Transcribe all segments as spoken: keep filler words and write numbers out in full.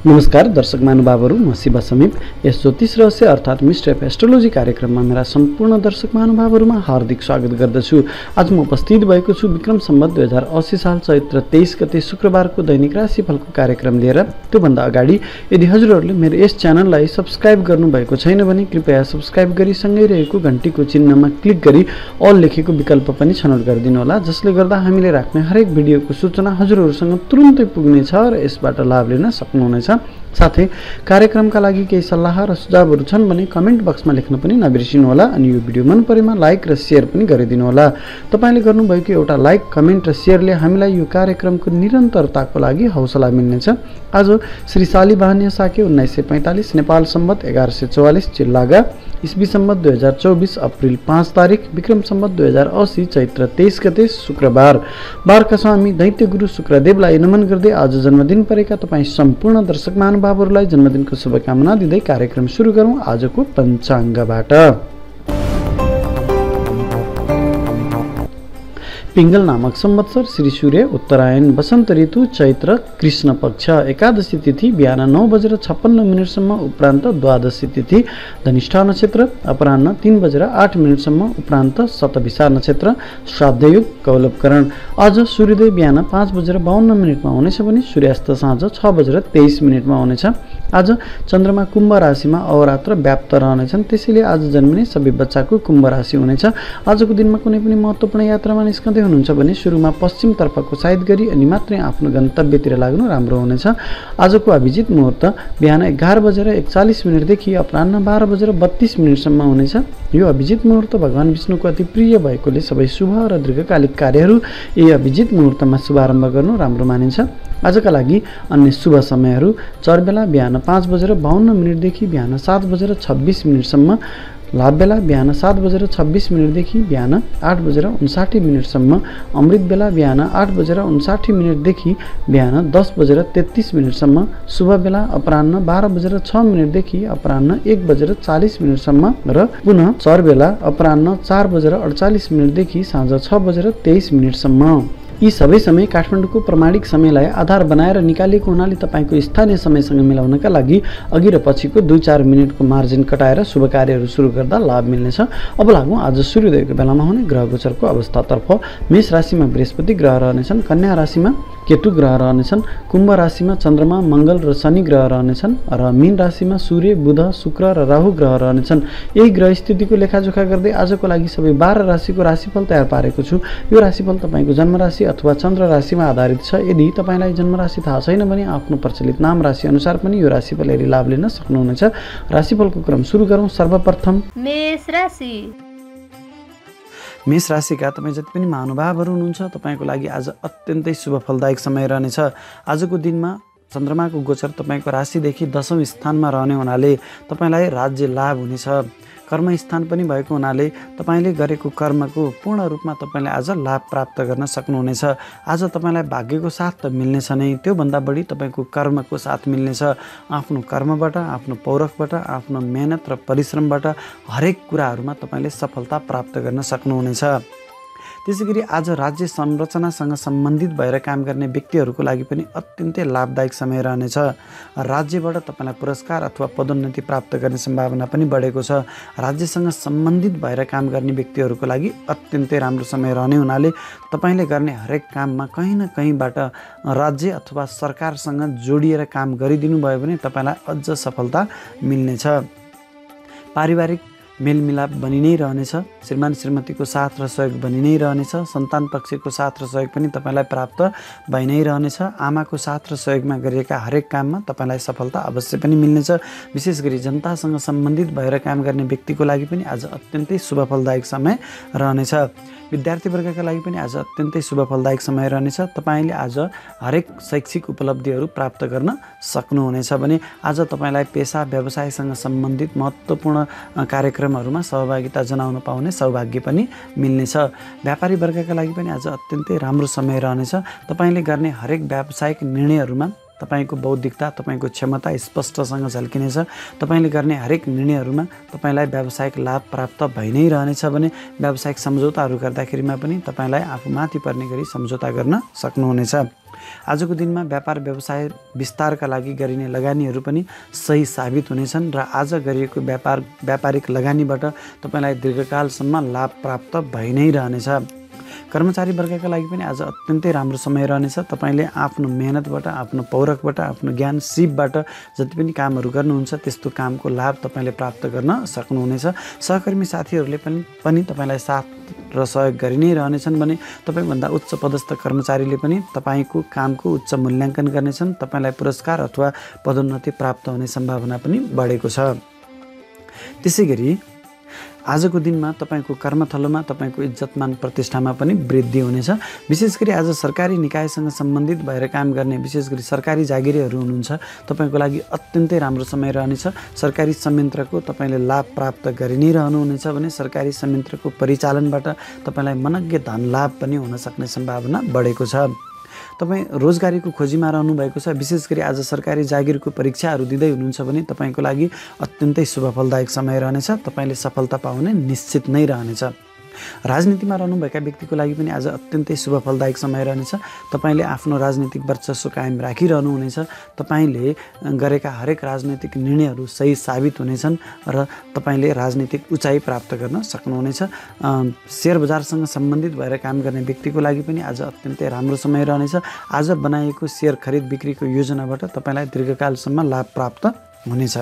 नमस्कार दर्शक महानुभावहरू, म शिव समीप। यस ज्योतिष रहस्य अर्थात् मिस्टर अफ एस्ट्रोलोजी कार्यक्रममा मेरा सम्पूर्ण दर्शक महानुभावहरूमा हार्दिक स्वागत गर्दछु। आज म उपस्थित भएको छु विक्रम सम्वत दुई हजार अस्सी साल चैत्र तेइस गते शुक्रबारको दैनिक राशिफलको कार्यक्रम लिएर। त्योभन्दा अगाडि यदि हजुरहरूले मेरो यस च्यानललाई सब्स्क्राइब गर्नुभएको छैन भने कृपया सब्स्क्राइब गरी सँगै रहेको घण्टीको चिन्हमा क्लिक गरी अल लेखेको विकल्प पनि छनौट गरिदिनु होला, जसले गर्दा हामीले राख्ने हरेक भिडियोको सूचना हजुरहरूसँग तुरुन्तै पुग्नेछ र यसबाट लाभ लिन सक्नुहुनेछ। साथै कार्यक्रमका लागि केही सल्लाह र सुझावहरू छन् भने कमेन्ट बक्समा लेख्न पनि नबिर्सिनु होला अनि यो भिडियो मन परेमा लाइक र शेयर पनि गरिदिनु होला। तपाईले गर्नुभएको एउटा लाइक, कमेन्ट र शेयरले हामीलाई यो कार्यक्रमको निरन्तरताको लागि हौसला मिल्नेछ। आज श्री शालिवाहन साके उन्नाइस सय पैंतालीस नेपाल सम्वत एघार सय चौवालीस चिल्लागा इस्वी सम्वत दुई हजार चौबीस अप्रिल पाँच तारिक विक्रम सम्वत दुई हजार अस्सी चैत्र तेइस गते शुक्रबार। बारका स्वामी दैत्य गुरु शुक्रदेवलाई नमन गर्दै आज जन्मदिन परेका तपाईँ सम्पूर्ण दर्शक महानुभावहरूलाई जन्मदिनको शुभकामना दिँदै कार्यक्रम सुरु गरौँ आजको पञ्चाङ्गबाट। पिङ्गल नामक संवत्सर श्री सूर्य उत्तरायण वसन्त ऋतु चैत्र कृष्ण पक्ष एकादशी तिथि बिहान नौ बजेर छप्पन्न मिनटसम्म उपरान्त द्वादशी तिथि धनिष्ठा नक्षत्र अपराह्न तीन बजेर आठ मिनटसम्म उपरान्त शतभिषा नक्षत्र श्राद्धयुग कौलभकरण। आज सूर्योदय बिहान पाँच बजेर बाहन्न मिनटमा हुनेछ भने सूर्यास्त साँझ छ बजेर तेइस मिनटमा हुनेछ। आज चन्द्रमा कुम्भ राशिमा अहोरात्र व्याप्त रहनेछन्, त्यसैले आज जन्मिने सबै बच्चाको कुम्भ राशि हुनेछ। आजको दिनमा कुनै पनि महत्त्वपूर्ण यात्रामा निस्कँदै हुनुहुन्छ भने सुरुमा पश्चिम तर्फको साइड गरी अनि मात्रै आफ्नो गन्तव्यतिर लाग्नु राम्रो हुनेछ। आजको अभिजित मुहुर्त बिहान एघार बजेर एकचालिस मिनटदेखि अपराह्न बाह्र बजेर बत्तीस मिनटसम्म हुनेछ। यो अभिजित मुहुर्त भगवान विष्णुको अति प्रिय भएकोले सबै शुभ र दीर्घकालिक कार्यहरू यही अभिजित मुहुर्तमा शुभारम्भ गर्नु राम्रो मानिन्छ। आजका लागि अन्य शुभ समयहरू चरबेला बिहान पाँच बजेर बाहन्न मिनटदेखि बिहान सात बजेर छब्बिस मिनटसम्म, लाभ बेला बिहान सात बजेर छब्बिस मिनटदेखि बिहान आठ बजेर उन्साठी मिनटसम्म, अमृत बेला बिहान आठ बजेर उन्साठी मिनटदेखि बिहान दस बजेर तेत्तिस मिनटसम्म, शुभ बेला अपराह्न बाह्र बजेर छ मिनटदेखि अपराह्न एक बजेर चालिस मिनटसम्म र पुनः चर बेला अपराह्न चार बजेर अडचालिस मिनटदेखि साँझ छ बजेर तेइस मिनटसम्म। यी सबै समय काठमाडौँको प्रमाणिक समयलाई आधार बनाएर निकालिएको हुनाले तपाईँको स्थानीय समयसँग मिलाउनका लागि अघि र पछिको दुई चार मिनटको मार्जिन कटाएर शुभ कार्यहरू सुरु गर्दा लाभ मिल्नेछ। अब लागौँ आज सूर्योदयको बेलामा हुने ग्रह गोचरको अवस्थातर्फ। मेष राशिमा बृहस्पति ग्रह रहनेछन्, कन्या राशिमा केतु ग्रह रहनेछन्, कुम्भ राशिमा चन्द्रमा मङ्गल र शनि ग्रह रहनेछन् र मीन राशिमा सूर्य बुध शुक्र र राहु ग्रह रहनेछन्। यही ग्रह स्थितिको लेखाजोखा गर्दै आजको लागि सबै बाह्र राशिको राशिफल तयार पारेको छु। यो राशिफल तपाईँको जन्मराशि अथवा चन्द्र राशिमा आधारित छ। यदि तपाईँलाई जन्मराशि थाहा छैन भने आफ्नो प्रचलित नाम राशि अनुसार पनि यो राशिफल हेरी लाभ लिन सक्नुहुनेछ। राशिफलको क्रम सुरु गरौँ। सर्वप्रथम मेष राशि। मेष राशिका तपाईँ जति पनि महानुभावहरू हुनुहुन्छ तपाईँको लागि आज अत्यन्तै शुभ फलदायक समय रहनेछ। आजको दिनमा चन्द्रमाको गोचर तपाईँको राशिदेखि दशौँ स्थानमा रहने हुनाले तपाईँलाई राज्य लाभ हुनेछ। कर्म स्थान पनि भएको हुनाले तपाईँले गरेको कर्मको पूर्ण रूपमा तपाईँले आज लाभ प्राप्त गर्न सक्नुहुनेछ। आज तपाईँलाई भाग्यको साथ त मिल्नेछ नै, त्योभन्दा बढी तपाईँको कर्मको साथ मिल्नेछ। आफ्नो कर्मबाट, आफ्नो पौरखबाट, आफ्नो मेहनत र परिश्रमबाट हरेक कुराहरूमा तपाईँले सफलता प्राप्त गर्न सक्नुहुनेछ। त्यसै गरी आज राज्य संरचनासँग सम्बन्धित भएर काम गर्ने व्यक्तिहरूको लागि पनि अत्यन्तै लाभदायक समय रहनेछ। राज्यबाट तपाईँलाई पुरस्कार अथवा पदोन्नति प्राप्त गर्ने सम्भावना पनि बढेको छ। राज्यसँग सम्बन्धित भएर काम गर्ने व्यक्तिहरूको लागि अत्यन्तै राम्रो समय रहने हुनाले तपाईँले गर्ने हरेक काममा कहीँ न कहीँबाट राज्य अथवा सरकारसँग जोडिएर काम गरिदिनु भयो भने तपाईँलाई अझ सफलता मिल्नेछ। पारिवारिक मेलमिलाप बनि नै रहनेछ। श्रीमान श्रीमतीको साथ र सहयोग बनि नै रहनेछ। सन्तान पक्षको साथ र सहयोग पनि तपाईँलाई प्राप्त भइ नै रहनेछ। आमाको साथ र सहयोगमा गरिएका हरेक काममा तपाईँलाई सफलता अवश्य पनि मिल्नेछ। विशेष गरी जनतासँग सम्बन्धित भएर काम गर्ने व्यक्तिको लागि पनि आज अत्यन्तै शुभ फलदायक समय रहनेछ। विद्यार्थीवर्गका लागि पनि आज अत्यन्तै शुभ फलदायक समय रहनेछ। तपाईँले आज हरेक शैक्षिक उपलब्धिहरू प्राप्त गर्न सक्नुहुनेछ भने आज तपाईँलाई पेसा व्यवसायसँग सम्बन्धित महत्त्वपूर्ण कार्यक्रमहरूमा सहभागिता जनाउन पाउने सौभाग्य पनि मिल्नेछ। व्यापारी वर्गका लागि पनि आज अत्यन्तै राम्रो समय रहनेछ। तपाईँले गर्ने हरेक व्यावसायिक निर्णयहरूमा तपाईँको बौद्धिकता, तपाईँको क्षमता स्पष्टसँग झल्किनेछ। तपाईँले गर्ने हरेक निर्णयहरूमा तपाईँलाई व्यावसायिक लाभ प्राप्त भइ नै रहनेछ भने व्यावसायिक सम्झौताहरू गर्दाखेरिमा पनि तपाईँलाई आफूमाथि पर्ने गरी सम्झौता गर्न सक्नुहुनेछ। आजको दिनमा व्यापार व्यवसाय विस्तारका लागि गरिने लगानीहरू पनि सही साबित हुनेछन् र आज गरिएको व्यापार व्यापारिक लगानीबाट तपाईँलाई दीर्घकालसम्म लाभ प्राप्त भइ नै रहनेछ। कर्मचारी वर्गका लागि पनि आज अत्यन्तै राम्रो समय रहनेछ। तपाईँले आफ्नो मेहनतबाट, आफ्नो पौरखबाट, आफ्नो ज्ञान सिपबाट जति पनि कामहरू गर्नुहुन्छ त्यस्तो कामको लाभ तपाईँले प्राप्त गर्न सक्नुहुनेछ। सहकर्मी साथीहरूले पनि पनि तपाईँलाई साथ र सहयोग गरि नै रहनेछन् भने तपाईँभन्दा उच्च पदस्थ कर्मचारीले पनि तपाईँको कामको उच्च मूल्याङ्कन गर्नेछन्। तपाईँलाई पुरस्कार अथवा पदोन्नति प्राप्त हुने सम्भावना पनि बढेको छ। त्यसै गरी आजको दिनमा तपाईँको कर्मथलोमा तपाईँको इज्जतमान प्रतिष्ठामा पनि वृद्धि हुनेछ। विशेष गरी आज सरकारी निकायसँग सम्बन्धित भएर काम गर्ने, विशेष गरी सरकारी जागिरीहरू हुनुहुन्छ, तपाईँको लागि अत्यन्तै राम्रो समय रहनेछ। सरकारी संयन्त्रको तपाईँले लाभ प्राप्त गरि नै रहनुहुनेछ भने सरकारी संयन्त्रको परिचालनबाट तपाईँलाई मनग्गे धन लाभ पनि हुन सक्ने सम्भावना बढेको छ। तपाईँ रोजगारीको खोजीमा रहनुभएको छ, विशेष गरी आज सरकारी जागिरको परीक्षाहरू दिँदै हुनुहुन्छ भने तपाईँको लागि अत्यन्तै शुभफलदायक समय रहनेछ। तपाईँले सफलता पाउने निश्चित नै रहनेछ। राजनीतिमा रहनुभएका व्यक्तिको लागि पनि आज अत्यन्तै शुभफलदायक समय रहनेछ। तपाईँले आफ्नो राजनीतिक वर्चस्व कायम राखिरहनुहुनेछ। तपाईँले गरेका हरेक राजनैतिक निर्णयहरू सही साबित हुनेछन् र तपाईँले राजनीतिक उचाइ प्राप्त गर्न सक्नुहुनेछ। सेयर बजारसँग सम्बन्धित भएर काम गर्ने व्यक्तिको लागि पनि आज अत्यन्तै राम्रो समय रहनेछ। आज बनाइएको सेयर खरिद बिक्रीको योजनाबाट तपाईँलाई दीर्घकालसम्म लाभ प्राप्त हुनेछ।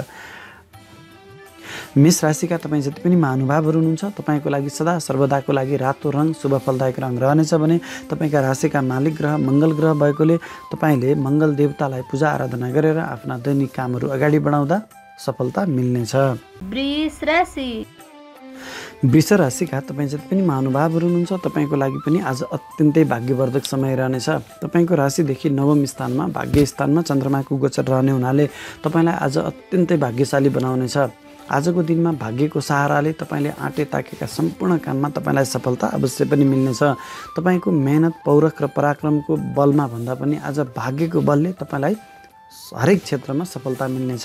मेष राशिका तपाईँ जति पनि महानुभावहरू हुनुहुन्छ तपाईँको लागि सदा सर्वदाको लागि रातो रङ शुभफलदायक रङ रहनेछ भने तपाईँका राशिका मालिक ग्रह मङ्गल ग्रह भएकोले तपाईँले मङ्गल देवतालाई पूजा आराधना गरेर आफ्ना दैनिक कामहरू अगाडि बढाउँदा सफलता मिल्नेछ। वृष राशि वृष राशिका तपाईँ जति पनि महानुभावहरू हुनुहुन्छ तपाईँको लागि पनि आज अत्यन्तै भाग्यवर्धक समय रहनेछ। तपाईँको राशिदेखि नवम स्थानमा भाग्य स्थानमा चन्द्रमाको गोचर रहने हुनाले तपाईँलाई आज अत्यन्तै भाग्यशाली बनाउनेछ। आजको दिनमा भाग्यको सहाराले तपाईँले आँटे ताकेका सम्पूर्ण काममा तपाईँलाई सफलता अवश्य पनि मिल्नेछ। तपाईँको मेहनत पौरख र पराक्रमको बलमा भन्दा पनि आज भाग्यको बलले तपाईँलाई हरेक क्षेत्रमा सफलता मिल्नेछ।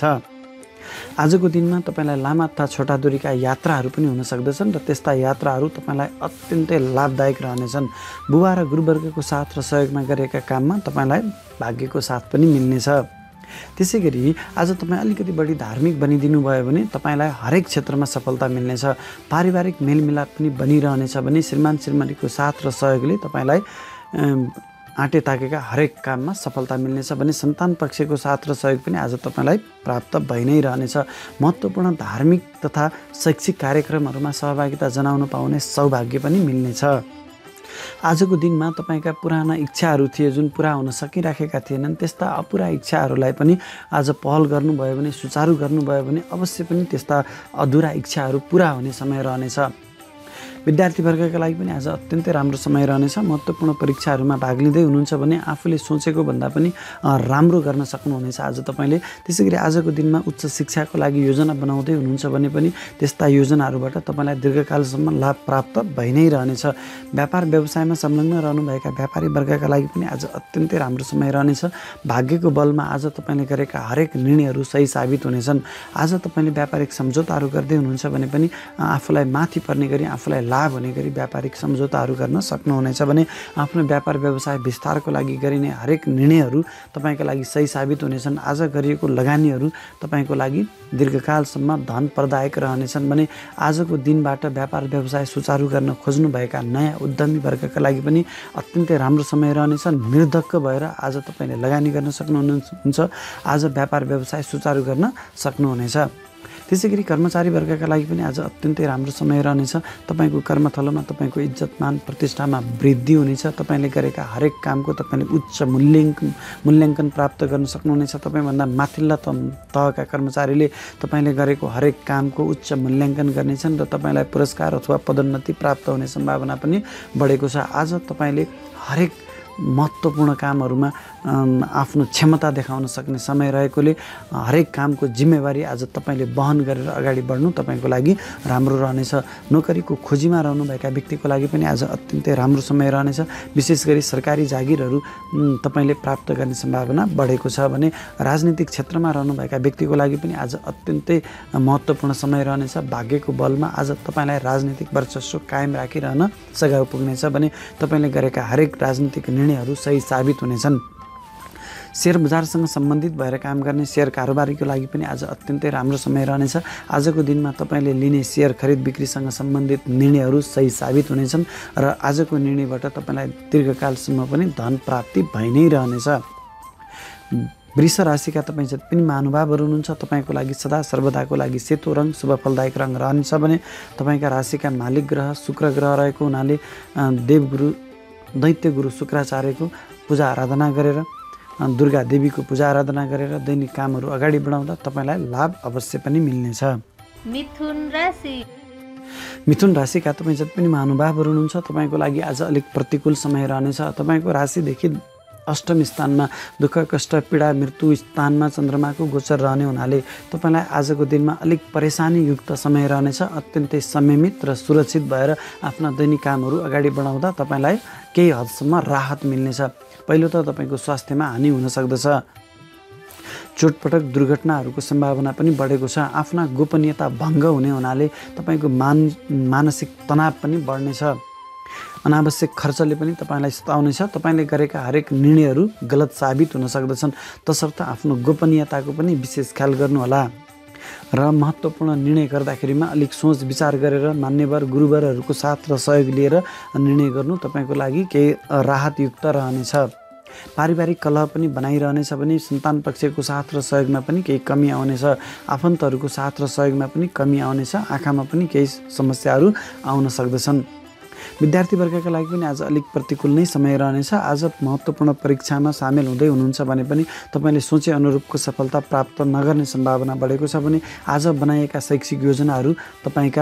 आजको दिनमा तपाईँलाई लामा तथा छोटा दूरीका यात्राहरू पनि हुन सक्दछन् र त्यस्ता यात्राहरू तपाईँलाई अत्यन्तै लाभदायक रहनेछन्। बुबा र गुरुवर्गको साथ र सहयोगमा गरेका काममा तपाईँलाई भाग्यको साथ पनि मिल्नेछ। त्यसै गरी आज तपाईँ अलिकति बढी धार्मिक बनिदिनु भयो भने तपाईँलाई हरेक क्षेत्रमा सफलता मिल्नेछ। पारिवारिक मेलमिलाप पनि बनिरहनेछ भने श्रीमान श्रीमतीको साथ र सहयोगले तपाईँलाई आँटे ताकेका हरेक काममा सफलता मिल्नेछ भने सन्तान पक्षको साथ र सहयोग पनि आज तपाईँलाई प्राप्त भइ नै रहनेछ। महत्त्वपूर्ण धार्मिक तथा शैक्षिक कार्यक्रमहरूमा सहभागिता जनाउन पाउने सौभाग्य पनि मिल्नेछ। आजको दिनमा तपाईँका पुराना इच्छाहरू थिए जुन पुरा हुन सकिराखेका थिएनन् त्यस्ता अपुरा इच्छाहरूलाई पनि आज पहल गर्नुभयो भने सुचारू गर्नुभयो भने अवश्य पनि त्यस्ता अधुरा इच्छाहरू पुरा हुने समय रहनेछ। विद्यार्थी वर्गका लागि पनि आज अत्यन्तै राम्रो समय रहनेछ। महत्त्वपूर्ण परीक्षाहरूमा भाग लिँदै हुनुहुन्छ भने आफूले सोचेको भन्दा पनि राम्रो गर्न सक्नुहुनेछ आज तपाईँले। त्यसै गरी आजको दिनमा उच्च शिक्षाको लागि योजना बनाउँदै हुनुहुन्छ भने पनि त्यस्ता योजनाहरूबाट तपाईँलाई दीर्घकालसम्म लाभ प्राप्त भइ नै रहनेछ। व्यापार व्यवसायमा संलग्न रहनुभएका व्यापारी वर्गका लागि पनि आज अत्यन्तै राम्रो समय रहनेछ। भाग्यको बलमा आज तपाईँले गरेका हरेक निर्णयहरू सही साबित हुनेछन्। आज तपाईँले व्यापारिक सम्झौताहरू गर्दै हुनुहुन्छ भने पनि आफूलाई माथि पर्ने गरी आफूलाई लाभ हुने गरी व्यापारिक सम्झौताहरू गर्न सक्नुहुनेछ भने आफ्नो व्यापार व्यवसाय विस्तारको लागि गरिने हरेक निर्णयहरू तपाईँको लागि सही साबित हुनेछन्। आज गरिएको लगानीहरू तपाईँको लागि दीर्घकालसम्म धन प्रदायक रहनेछन् भने आजको दिनबाट व्यापार व्यवसाय सुचारू गर्न खोज्नुभएका नयाँ उद्यमी वर्गका लागि पनि अत्यन्तै राम्रो समय रहनेछ। निर्धक्क भएर आज तपाईँले लगानी गर्न सक्नुहुन्छ। आज व्यापार व्यवसाय सुचारू गर्न सक्नुहुनेछ। त्यसै गरी कर्मचारी वर्गका लागि पनि आज अत्यन्तै राम्रो समय रहनेछ। तपाईँको कर्मथलोमा तपाईँको इज्जतमान प्रतिष्ठामा वृद्धि हुनेछ। तपाईँले गरेका हरेक कामको तपाईँले उच्च मूल्याङ्कन मूल्याङ्कन प्राप्त गर्न सक्नुहुनेछ। तपाईँभन्दा माथिल्ला तहका कर्मचारीले तपाईँले गरेको हरेक कामको उच्च मूल्याङ्कन गर्नेछन् र तपाईँलाई पुरस्कार अथवा पदोन्नति प्राप्त हुने सम्भावना पनि बढेको छ। आज तपाईँले हरेक महत्त्वपूर्ण कामहरूमा आफ्नो क्षमता देखाउन सक्ने समय रहेकोले हरेक कामको जिम्मेवारी आज तपाईँले वहन गरेर अगाडि बढ्नु तपाईँको लागि राम्रो रहनेछ। नोकरीको खोजीमा रहनुभएका व्यक्तिको लागि पनि आज अत्यन्तै राम्रो समय रहनेछ। विशेष गरी सरकारी जागिरहरू तपाईँले प्राप्त गर्ने सम्भावना बढेको छ भने राजनीतिक क्षेत्रमा रहनुभएका व्यक्तिको लागि पनि आज अत्यन्तै महत्त्वपूर्ण समय रहनेछ। भाग्यको बलमा आज तपाईँलाई राजनीतिक वर्चस्व कायम राखिरहन सघाउ पुग्नेछ भने तपाईँले गरेका हरेक राजनीतिक निर्णयहरू सही साबित हुनेछन्। शेयर बजारसँग सम्बन्धित भएर काम गर्ने शेयर कारोबारीको लागि पनि आज अत्यन्तै राम्रो समय रहनेछ। आजको दिनमा तपाईँले लिने शेयर खरिद बिक्रीसँग सम्बन्धित निर्णयहरू सही साबित हुनेछन् र आजको निर्णयबाट तपाईँलाई दीर्घकालसम्म पनि धन प्राप्ति भइ नै रहनेछ। वृष राशिका तपाईँ जति पनि महानुभावहरू हुनुहुन्छ तपाईँको लागि सदा सर्वदाको लागि सेतो रङ शुभ फलदायक रङ रहनेछ भने तपाईँका राशिका मालिक ग्रह शुक्र ग्रह रहेको हुनाले देवगुरु दैत्य गुरु शुक्राचार्यको पूजा आराधना गरेर दुर्गा देवीको पूजा आराधना गरेर दैनिक कामहरू अगाडि बढाउँदा तपाईँलाई लाभ अवश्य पनि मिल्नेछ। मिथुन राशि मिथुन राशिका तपाईँ जति पनि महानुभावहरू हुनुहुन्छ तपाईँको लागि आज अलिक प्रतिकूल समय रहनेछ। तपाईँको राशिदेखि अष्टम स्थानमा दुःख कष्ट पीडा मृत्यु स्थानमा चन्द्रमाको गोचर रहने हुनाले तपाईँलाई आजको दिनमा अलिक परेशानीयुक्त समय रहनेछ। अत्यन्तै संयमित र सुरक्षित भएर आफ्ना दैनिक कामहरू अगाडि बढाउँदा तपाईँलाई केही हदसम्म राहत मिल्नेछ। पहिलो त तपाईँको स्वास्थ्यमा हानि हुन सक्दछ। चोटपटक दुर्घटनाहरूको सम्भावना पनि बढेको छ। आफ्ना गोपनीयता भङ्ग हुने हुनाले तपाईँको मान मानसिक तनाव पनि बढ्नेछ। अनावश्यक खर्चले पनि तपाईँलाई सताउनेछ। तपाईँले गरेका हरेक निर्णयहरू गलत साबित हुन सक्दछन्। तसर्थ आफ्नो गोपनीयताको पनि विशेष ख्याल गर्नुहोला र महत्त्वपूर्ण निर्णय गर्दाखेरिमा अलिक सोच विचार गरेर मान्यवर गुरुवरहरूको साथ र सहयोग लिएर निर्णय गर्नु तपाईँको लागि केही राहतयुक्त रहनेछ। पारिवारिक कलह पनि बनाइरहनेछ भने सन्तान पक्षको साथ र सहयोगमा पनि केही कमी आउनेछ। आफन्तहरूको साथ र सहयोगमा पनि कमी आउनेछ। आँखामा पनि केही समस्याहरू आउन सक्दछन्। विद्यार्थी वर्गका लागि पनि आज अलिक प्रतिकूल नै समय रहनेछ। आज महत्त्वपूर्ण परीक्षामा सामेल हुँदै हुनुहुन्छ भने पनि तपाईँले सोचे अनुरूपको सफलता प्राप्त नगर्ने सम्भावना बढेको छ भने आज बनाएका शैक्षिक योजनाहरू तपाईँका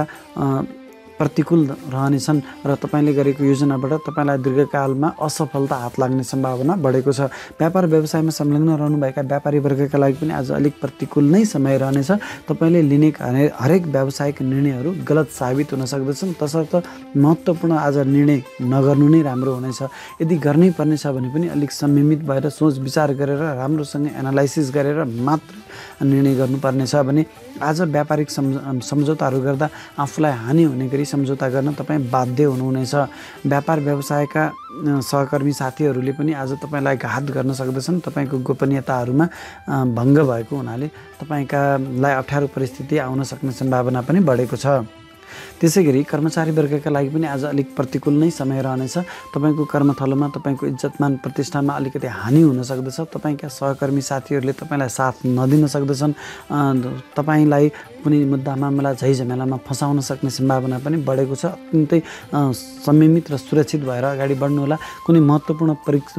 प्रतिकूल रहनेछन् र तपाईँले गरेको योजनाबाट तपाईँलाई दीर्घकालमा असफलता हात लाग्ने सम्भावना बढेको छ। व्यापार व्यवसायमा संलग्न रहनुभएका व्यापारी वर्गका लागि पनि आज अलिक प्रतिकूल नै समय रहनेछ। तपाईँले लिने हरेक व्यावसायिक निर्णयहरू गलत साबित हुन सक्दछन्। तसर्थ महत्त्वपूर्ण आज निर्णय नगर्नु नै राम्रो हुनेछ। यदि गर्नै पर्नेछ भने पनि अलिक संयमित भएर सोच विचार गरेर राम्रोसँग एनालाइसिस गरेर मात्र निर्णय गर्नुपर्नेछ भने आज व्यापारिक सम्झौताहरू गर्दा आफूलाई हानि हुने गरी सम्झौता गर्न तपाईँ बाध्य हुनुहुनेछ। व्यापार व्यवसायका सहकर्मी साथीहरूले पनि आज तपाईँलाई घात गर्न सक्दछन्। तपाईँको गोपनीयताहरूमा भङ्ग भएको हुनाले तपाईँकालाई अप्ठ्यारो परिस्थिति आउन सक्ने सम्भावना पनि बढेको छ। त्यसै गरी कर्मचारी वर्गका लागि पनि आज अलिक प्रतिकूल नै समय रहनेछ। तपाईँको कर्मथलोमा तपाईँको इज्जतमान प्रतिष्ठामा अलिकति हानि हुन सक्दछ। तपाईँका सहकर्मी साथीहरूले तपाईँलाई साथ नदिन सक्दछन्। तपाईँलाई कुनै मुद्दा मामला झैझमेलामा फसाउन सक्ने सम्भावना पनि बढेको छ। अत्यन्तै संयमित र सुरक्षित भएर अगाडि बढ्नुहोला। कुनै महत्त्वपूर्ण परीक्षा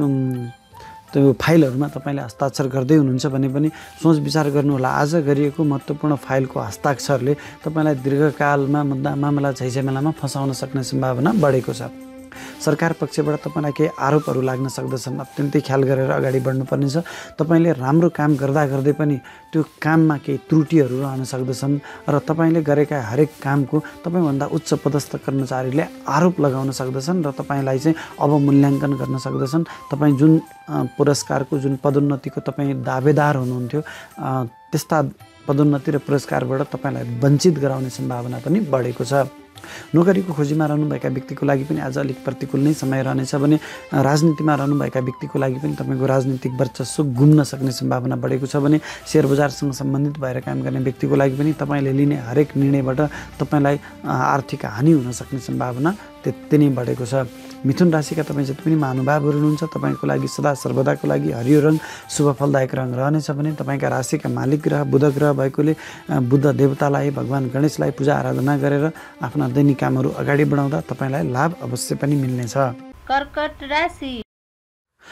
त्यो फाइलहरूमा तपाईँले हस्ताक्षर गर्दै हुनुहुन्छ भने पनि सोच विचार गर्नुहोला। आज गरिएको महत्त्वपूर्ण फाइलको हस्ताक्षरले तपाईँलाई दीर्घकालमा मुद्दा मामला झैझमेलामा फसाउन सक्ने सम्भावना बढेको छ। सरकार पक्षबाट तपाईँलाई केही आरोपहरू लाग्न सक्दछन्। अत्यन्तै ख्याल गरेर अगाडि बढ्नुपर्नेछ। तपाईँले राम्रो काम गर्दा गर्दै पनि त्यो काममा केही त्रुटिहरू रहन सक्दछन् र तपाईँले गरेका हरेक कामको तपाईँभन्दा उच्च पदस्थ कर्मचारीले आरोप लगाउन सक्दछन् र तपाईँलाई चाहिँ अवमूल्याङ्कन गर्न सक्दछन्। तपाईँ जुन पुरस्कारको जुन पदोन्नतिको तपाईँ दावेदार हुनुहुन्थ्यो त्यस्ता पदोन्नति र पुरस्कारबाट तपाईँलाई वञ्चित गराउने सम्भावना पनि बढेको छ। नोकरीको खोजीमा रहनुभएका व्यक्तिको लागि पनि आज अलिक प्रतिकूल नै समय रहनेछ भने राजनीतिमा रहनुभएका व्यक्तिको लागि पनि तपाईँको राजनीतिक वर्चस्व गुम्न सक्ने सम्भावना बढेको छ भने शेयर बजारसँग सम्बन्धित भएर काम गर्ने व्यक्तिको लागि पनि तपाईँले लिने हरेक निर्णयबाट तपाईँलाई आर्थिक हानि हुन सक्ने सम्भावना त्यति नै बढेको छ। मिथुन राशिका तपाईँ जति पनि महानुभावहरू हुनुहुन्छ तपाईँको लागि सदा सर्वदाको लागि हरियो रङ शुभ फलदायक रङ रहनेछ भने तपाईँका राशिका मालिक ग्रह बुध ग्रह भएकोले बुद्ध देवतालाई भगवान गणेशलाई पूजा आराधना गरेर आफ्ना दैनिक कामहरू अगाडि बढाउँदा तपाईँलाई लाभ अवश्य पनि मिल्नेछ। कर्कट राशि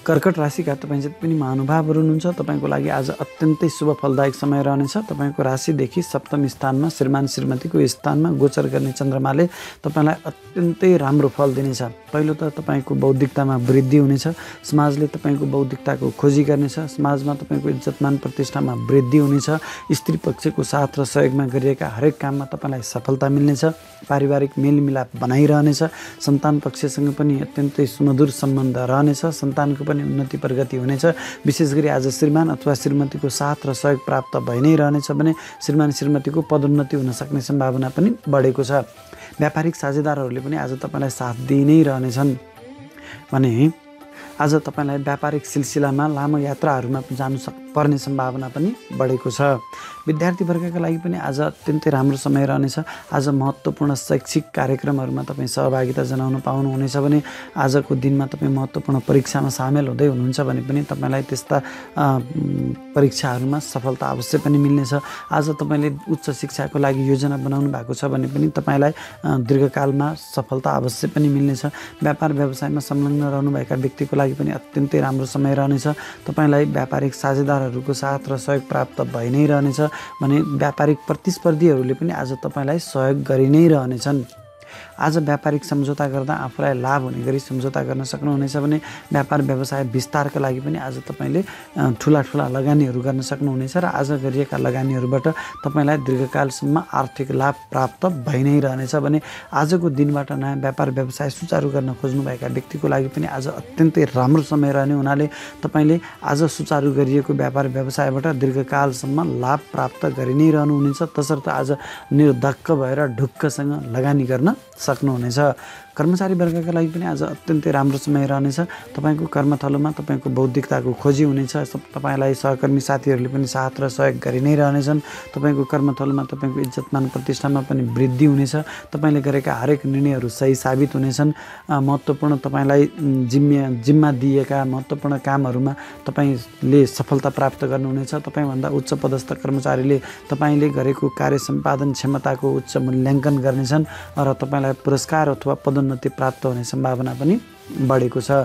कर्कट राशिका तपाईँ जति पनि महानुभावहरू हुनुहुन्छ तपाईँको लागि आज अत्यन्तै शुभ फलदायक समय रहनेछ। तपाईँको राशिदेखि सप्तम स्थानमा श्रीमान श्रीमतीको स्थानमा गोचर गर्ने चन्द्रमाले तपाईँलाई अत्यन्तै राम्रो फल दिनेछ। पहिलो त तपाईँको बौद्धिकतामा वृद्धि हुनेछ, समाजले तपाईँको बौद्धिकताको खोजी गर्नेछ, समाजमा तपाईँको इज्जतमान प्रतिष्ठामा वृद्धि हुनेछ, स्त्री पक्षको साथ र सहयोगमा गरिएका हरेक काममा तपाईँलाई सफलता मिल्नेछ, पारिवारिक मेलमिलाप बनाइरहनेछ, सन्तान पक्षसँग पनि अत्यन्तै सुमधुर सम्बन्ध रहनेछ, सन्तानको पनि उन्नति प्रगति हुनेछ। विशेष गरी आज श्रीमान अथवा श्रीमतीको साथ र सहयोग प्राप्त भइ नै रहनेछ भने श्रीमान श्रीमतीको पदोन्नति हुन सक्ने सम्भावना पनि बढेको छ। व्यापारिक साझेदारहरूले पनि आज तपाईँलाई साथ दिइ नै रहनेछन् भने आज तपाईँलाई व्यापारिक सिलसिलामा लामो यात्राहरूमा जानु सक् पर्ने सम्भावना पनि बढेको छ। विद्यार्थी वर्गका लागि पनि आज अत्यन्तै राम्रो समय रहनेछ। आज महत्त्वपूर्ण शैक्षिक कार्यक्रमहरूमा तपाईँ सहभागिता जनाउन पाउनुहुनेछ भने आजको दिनमा तपाईँ महत्त्वपूर्ण परीक्षामा सामेल हुँदै हुनुहुन्छ भने पनि तपाईँलाई त्यस्ता परीक्षाहरूमा सफलता अवश्य पनि मिल्नेछ। आज तपाईँले उच्च शिक्षाको लागि योजना बनाउनु भएको छ भने पनि तपाईँलाई दीर्घकालमा सफलता अवश्य पनि मिल्नेछ। व्यापार व्यवसायमा संलग्न रहनुभएका व्यक्तिको लागि पनि अत्यन्तै राम्रो समय रहनेछ। तपाईँलाई व्यापारिक साझेदारहरूको साथ र सहयोग प्राप्त भइ नै रहनेछ भने व्यापारिक प्रतिस्पर्धीहरूले पनि आज तपाईँलाई सहयोग गरि नै रहनेछन्। आज व्यापारिक सम्झौता गर्दा आफूलाई लाभ हुने गरी सम्झौता गर्न सक्नुहुनेछ भने व्यापार व्यवसाय विस्तारका लागि पनि आज तपाईँले ठुला ठुला लगानीहरू गर्न सक्नुहुनेछ र आज गरिएका लगानीहरूबाट तपाईँलाई दीर्घकालसम्म आर्थिक लाभ प्राप्त भइ नै रहनेछ भने आजको दिनबाट नयाँ व्यापार व्यवसाय सुचारू गर्न खोज्नुभएका व्यक्तिको लागि पनि आज अत्यन्तै राम्रो समय रहने हुनाले तपाईँले आज सुचारू गरिएको व्यापार व्यवसायबाट दीर्घकालसम्म लाभ प्राप्त गरि नै रहनुहुनेछ। तसर्थ आज निर्धक्क भएर ढुक्कसँग लगानी गर्न सक्नुहुनेछ। कर्मचारी वर्गका लागि पनि आज अत्यन्तै राम्रो समय रहनेछ। तपाईँको कर्मथलोमा तपाईँको बौद्धिकताको खोजी हुनेछ। तपाईँलाई सहकर्मी साथीहरूले पनि साथ र सहयोग गरि नै रहनेछन्। तपाईँको कर्मथलोमा तपाईँको इज्जतमान प्रतिष्ठामा पनि वृद्धि हुनेछ। तपाईँले गरेका हरेक निर्णयहरू सही साबित हुनेछन्। महत्त्वपूर्ण तपाईँलाई जिम्मे जिम्मा दिएका महत्त्वपूर्ण कामहरूमा तपाईँले सफलता प्राप्त गर्नुहुनेछ। तपाईँभन्दा उच्च पदस्थ कर्मचारीले तपाईँले गरेको कार्य सम्पादन क्षमताको उच्च मूल्याङ्कन गर्नेछन् र तपाईँलाई पुरस्कार अथवा पदोन्नति प्राप्त हुने सम्भावना पनि बढेको छ।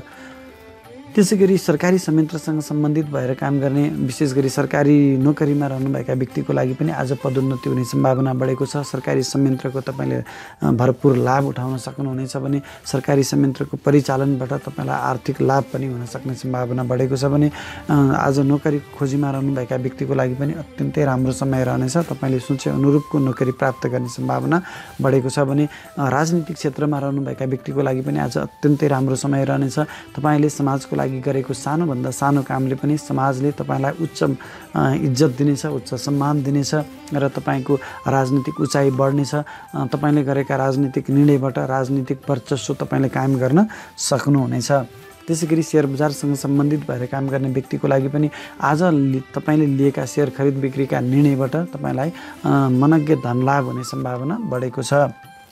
त्यसै गरी सरकारी संयन्त्रसँग सम्बन्धित भएर काम गर्ने विशेष गरी सरकारी नोकरीमा रहनुभएका व्यक्तिको लागि पनि आज पदोन्नति हुने सम्भावना बढेको छ। सरकारी संयन्त्रको तपाईँले भरपुर लाभ उठाउन सक्नुहुनेछ भने सरकारी संयन्त्रको परिचालनबाट तपाईँलाई आर्थिक लाभ पनि हुन सक्ने सम्भावना बढेको छ भने आज नोकरीको खोजीमा रहनुभएका व्यक्तिको लागि पनि अत्यन्तै राम्रो समय रहनेछ। तपाईँले सोचे अनुरूपको नोकरी प्राप्त गर्ने सम्भावना बढेको छ भने राजनीतिक क्षेत्रमा रहनुभएका व्यक्तिको लागि पनि आज अत्यन्तै राम्रो समय रहनेछ। तपाईँले समाजको लागि गरेको सानोभन्दा सानो कामले पनि समाजले तपाईँलाई उच्च इज्जत दिनेछ, उच्च सम्मान दिनेछ र तपाईँको राजनीतिक उचाइ बढ्नेछ। तपाईँले गरेका राजनीतिक निर्णयबाट राजनीतिक वर्चस्व तपाईँले कायम गर्न सक्नुहुनेछ। त्यसै गरी सेयर बजारसँग सम्बन्धित भएर काम गर्ने व्यक्तिको लागि पनि आज तपाईँले लिएका सेयर खरिद बिक्रीका निर्णयबाट तपाईँलाई मनज्ञ धन लाभ हुने सम्भावना बढेको छ।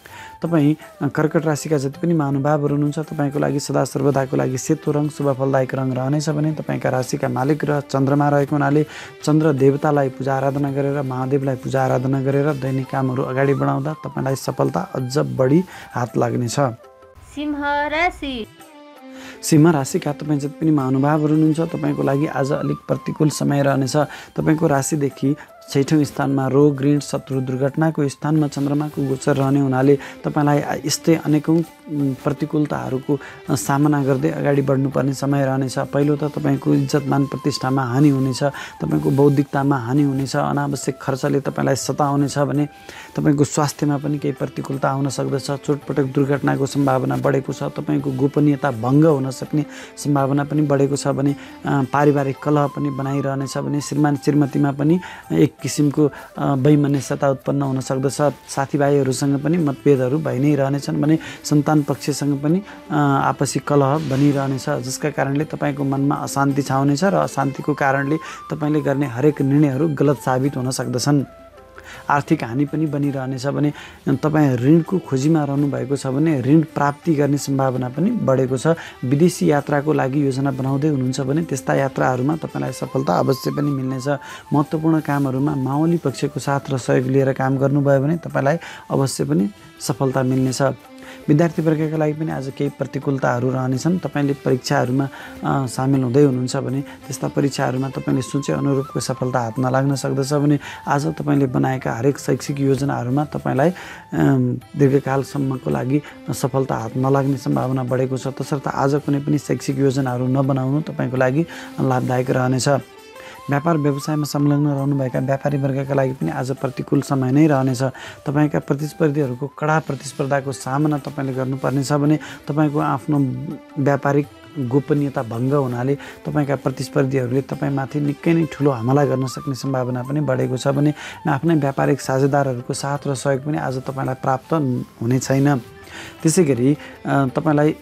तपाईँ कर्कट राशिका जति पनि महानुभावहरू हुनुहुन्छ तपाईँको लागि सदा सर्वदाको लागि सेतो रङ शुभ फलदायक रङ रहनेछ भने तपाईँका राशिका मालिक र चन्द्रमा रहेको हुनाले चन्द्र देवतालाई पूजा आराधना गरेर महादेवलाई पूजा आराधना गरेर दैनिक कामहरू अगाडि बढाउँदा तपाईँलाई सफलता अझ बढी हात लाग्नेछ। सिंह राशि सिंह राशिका तपाईँ जति पनि महानुभावहरू हुनुहुन्छ तपाईँको लागि आज अलिक प्रतिकूल समय रहनेछ। तपाईँको राशिदेखि छैठौँ स्थानमा रोग ऋण शत्रु दुर्घटनाको स्थानमा चन्द्रमाको गोचर रहने हुनाले तपाईँलाई यस्तै अनेकौँ प्रतिकूलताहरूको सामना गर्दै अगाडि बढ्नुपर्ने समय रहनेछ। पहिलो त तपाईँको इज्जतमान प्रतिष्ठामा हानि हुनेछ, तपाईँको बौद्धिकतामा हानि हुनेछ, अनावश्यक खर्चले तपाईँलाई सताउनेछ भने तपाईँको स्वास्थ्यमा पनि केही प्रतिकूलता आउन सक्दछ। चोटपटक दुर्घटनाको सम्भावना बढेको छ। तपाईँको गोपनीयता भङ्ग हुन सक्ने सम्भावना पनि बढेको छ भने पारिवारिक कलह पनि बनाइरहनेछ भने श्रीमान श्रीमतीमा पनि एक किसिमको वैमनस्यता उत्पन्न हुन सक्दछ। साथीभाइहरूसँग पनि मतभेदहरू भइ नै रहनेछन् भने सन्तान पक्षसँग पनि आपसी कलह बनिरहनेछ, जसका कारणले तपाईँको मनमा अशान्ति छाउनेछ र अशान्तिको कारणले तपाईँले गर्ने हरेक निर्णयहरू गलत साबित हुन सक्दछन्। आर्थिक हानि पनि बनिरहनेछ भने तपाईँ ऋणको खोजीमा रहनुभएको छ भने ऋण प्राप्ति गर्ने सम्भावना पनि बढेको छ। विदेशी यात्राको लागि योजना बनाउँदै हुनुहुन्छ भने त्यस्ता यात्राहरूमा तपाईँलाई सफलता अवश्य पनि मिल्नेछ। महत्त्वपूर्ण कामहरूमा मावली पक्षको साथ र सहयोग लिएर काम गर्नुभयो भने तपाईँलाई अवश्य पनि सफलता मिल्नेछ। विद्यार्थी वर्गका लागि पनि आज केही प्रतिकूलताहरू रहनेछन्। तपाईँले परीक्षाहरूमा सामेल हुँदै हुनुहुन्छ भने त्यस्ता परीक्षाहरूमा तपाईँले सोचे अनुरूपको सफलता हात नलाग्न सक्दछ भने आज तपाईँले बनाएका हरेक शैक्षिक योजनाहरूमा तपाईँलाई दीर्घकालसम्मको लागि सफलता हात नलाग्ने सम्भावना बढेको छ। तसर्थ आज कुनै पनि शैक्षिक योजनाहरू नबनाउनु तपाईँको लागि लाभदायक रहनेछ। व्यापार व्यवसायमा संलग्न रहनुभएका व्यापारी वर्गका लागि पनि आज प्रतिकूल समय नै रहनेछ। तपाईँका प्रतिस्पर्धीहरूको कडा प्रतिस्पर्धाको सामना तपाईँले गर्नुपर्नेछ भने तपाईँको आफ्नो व्यापारिक गोपनीयता भङ्ग हुनाले तपाईँका प्रतिस्पर्धीहरूले तपाईँमाथि निकै नै ठुलो हमला गर्न सक्ने सम्भावना पनि बढेको छ भने आफ्नै व्यापारिक साझेदारहरूको साथ र सहयोग पनि आज तपाईँलाई प्राप्त हुने छैन। त्यसै गरी तपाईँलाई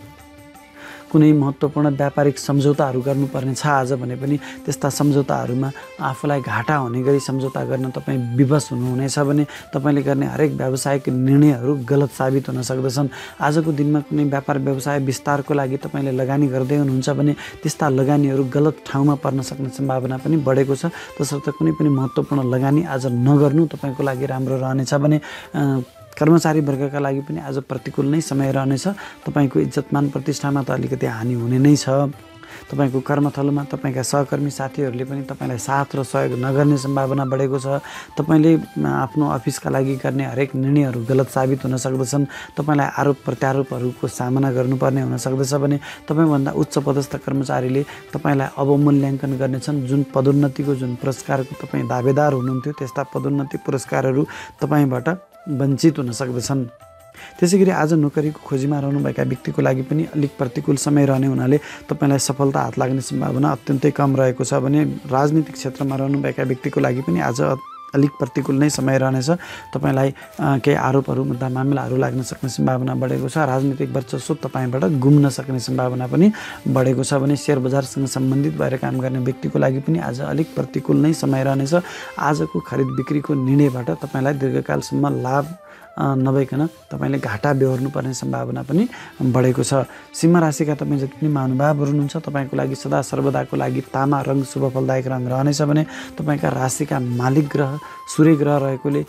कुनै महत्त्वपूर्ण व्यापारिक सम्झौताहरू गर्नुपर्ने छ आज भने पनि त्यस्ता सम्झौताहरूमा आफूलाई घाटा हुने गरी सम्झौता गर्न तपाईँ विवश हुनुहुनेछ भने तपाईँले गर्ने हरेक व्यावसायिक निर्णयहरू गलत साबित हुन सक्दछन्। आजको दिनमा कुनै व्यापार व्यवसाय विस्तारको लागि तपाईँले लगानी गर्दै हुनुहुन्छ भने त्यस्ता लगानीहरू गलत ठाउँमा पर्न सक्ने सम्भावना पनि बढेको छ। तसर्थ कुनै पनि महत्त्वपूर्ण लगानी आज नगर्नु तपाईँको लागि राम्रो रहनेछ भने कर्मचारी वर्गका लागि पनि आज प्रतिकूल नै समय रहनेछ। तपाईँको इज्जतमान प्रतिष्ठामा त अलिकति हानि हुने नै छ। तपाईँको कर्मथलोमा तपाईँका सहकर्मी साथीहरूले पनि तपाईँलाई साथ र सहयोग नगर्ने सम्भावना बढेको छ। तपाईँले आफ्नो अफिसका लागि गर्ने हरेक निर्णयहरू गलत साबित हुन सक्दछन्। तपाईँलाई आरोप प्रत्यारोपहरूको सामना गर्नुपर्ने हुन सक्दछ भने तपाईँभन्दा उच्च पदस्थ कर्मचारीले तपाईँलाई अवमूल्याङ्कन गर्नेछन्। जुन पदोन्नतिको जुन पुरस्कारको तपाईँ दावेदार हुनुहुन्थ्यो त्यस्ता पदोन्नति पुरस्कारहरू तपाईँबाट वञ्चित हुन सक्दछन्। त्यसै गरी आज नोकरीको खोजीमा रहनुभएका व्यक्तिको लागि पनि अलिक प्रतिकूल समय रहने हुनाले तपाईँलाई सफलता हात लाग्ने सम्भावना अत्यन्तै कम रहेको छ भने राजनीतिक क्षेत्रमा रहनुभएका व्यक्तिको लागि पनि आज अलिक प्रतिकूल नै समय रहनेछ। तपाईँलाई केही आरोपहरू मुद्दा मामिलाहरू लाग्न सक्ने सम्भावना बढेको छ। राजनीतिक वर्चस्व तपाईँबाट गुम्न सक्ने सम्भावना पनि बढेको छ भने सेयर बजारसँग सम्बन्धित भएर काम गर्ने व्यक्तिको लागि पनि आज अलिक प्रतिकूल नै समय रहनेछ। आजको खरिद बिक्रीको निर्णयबाट तपाईँलाई दीर्घकालसम्म लाभ नभइकन तपाईँले घाटा बेहोर्नुपर्ने सम्भावना पनि बढेको छ। सिंह राशिका तपाईँ जति पनि महानुभावहरू हुनुहुन्छ तपाईँको लागि सदा सर्वदाको लागि तामा रङ शुभ फलदायक रङ रहनेछ भने तपाईँका राशिका मालिक ग्रह सूर्य ग्रह रहेकोले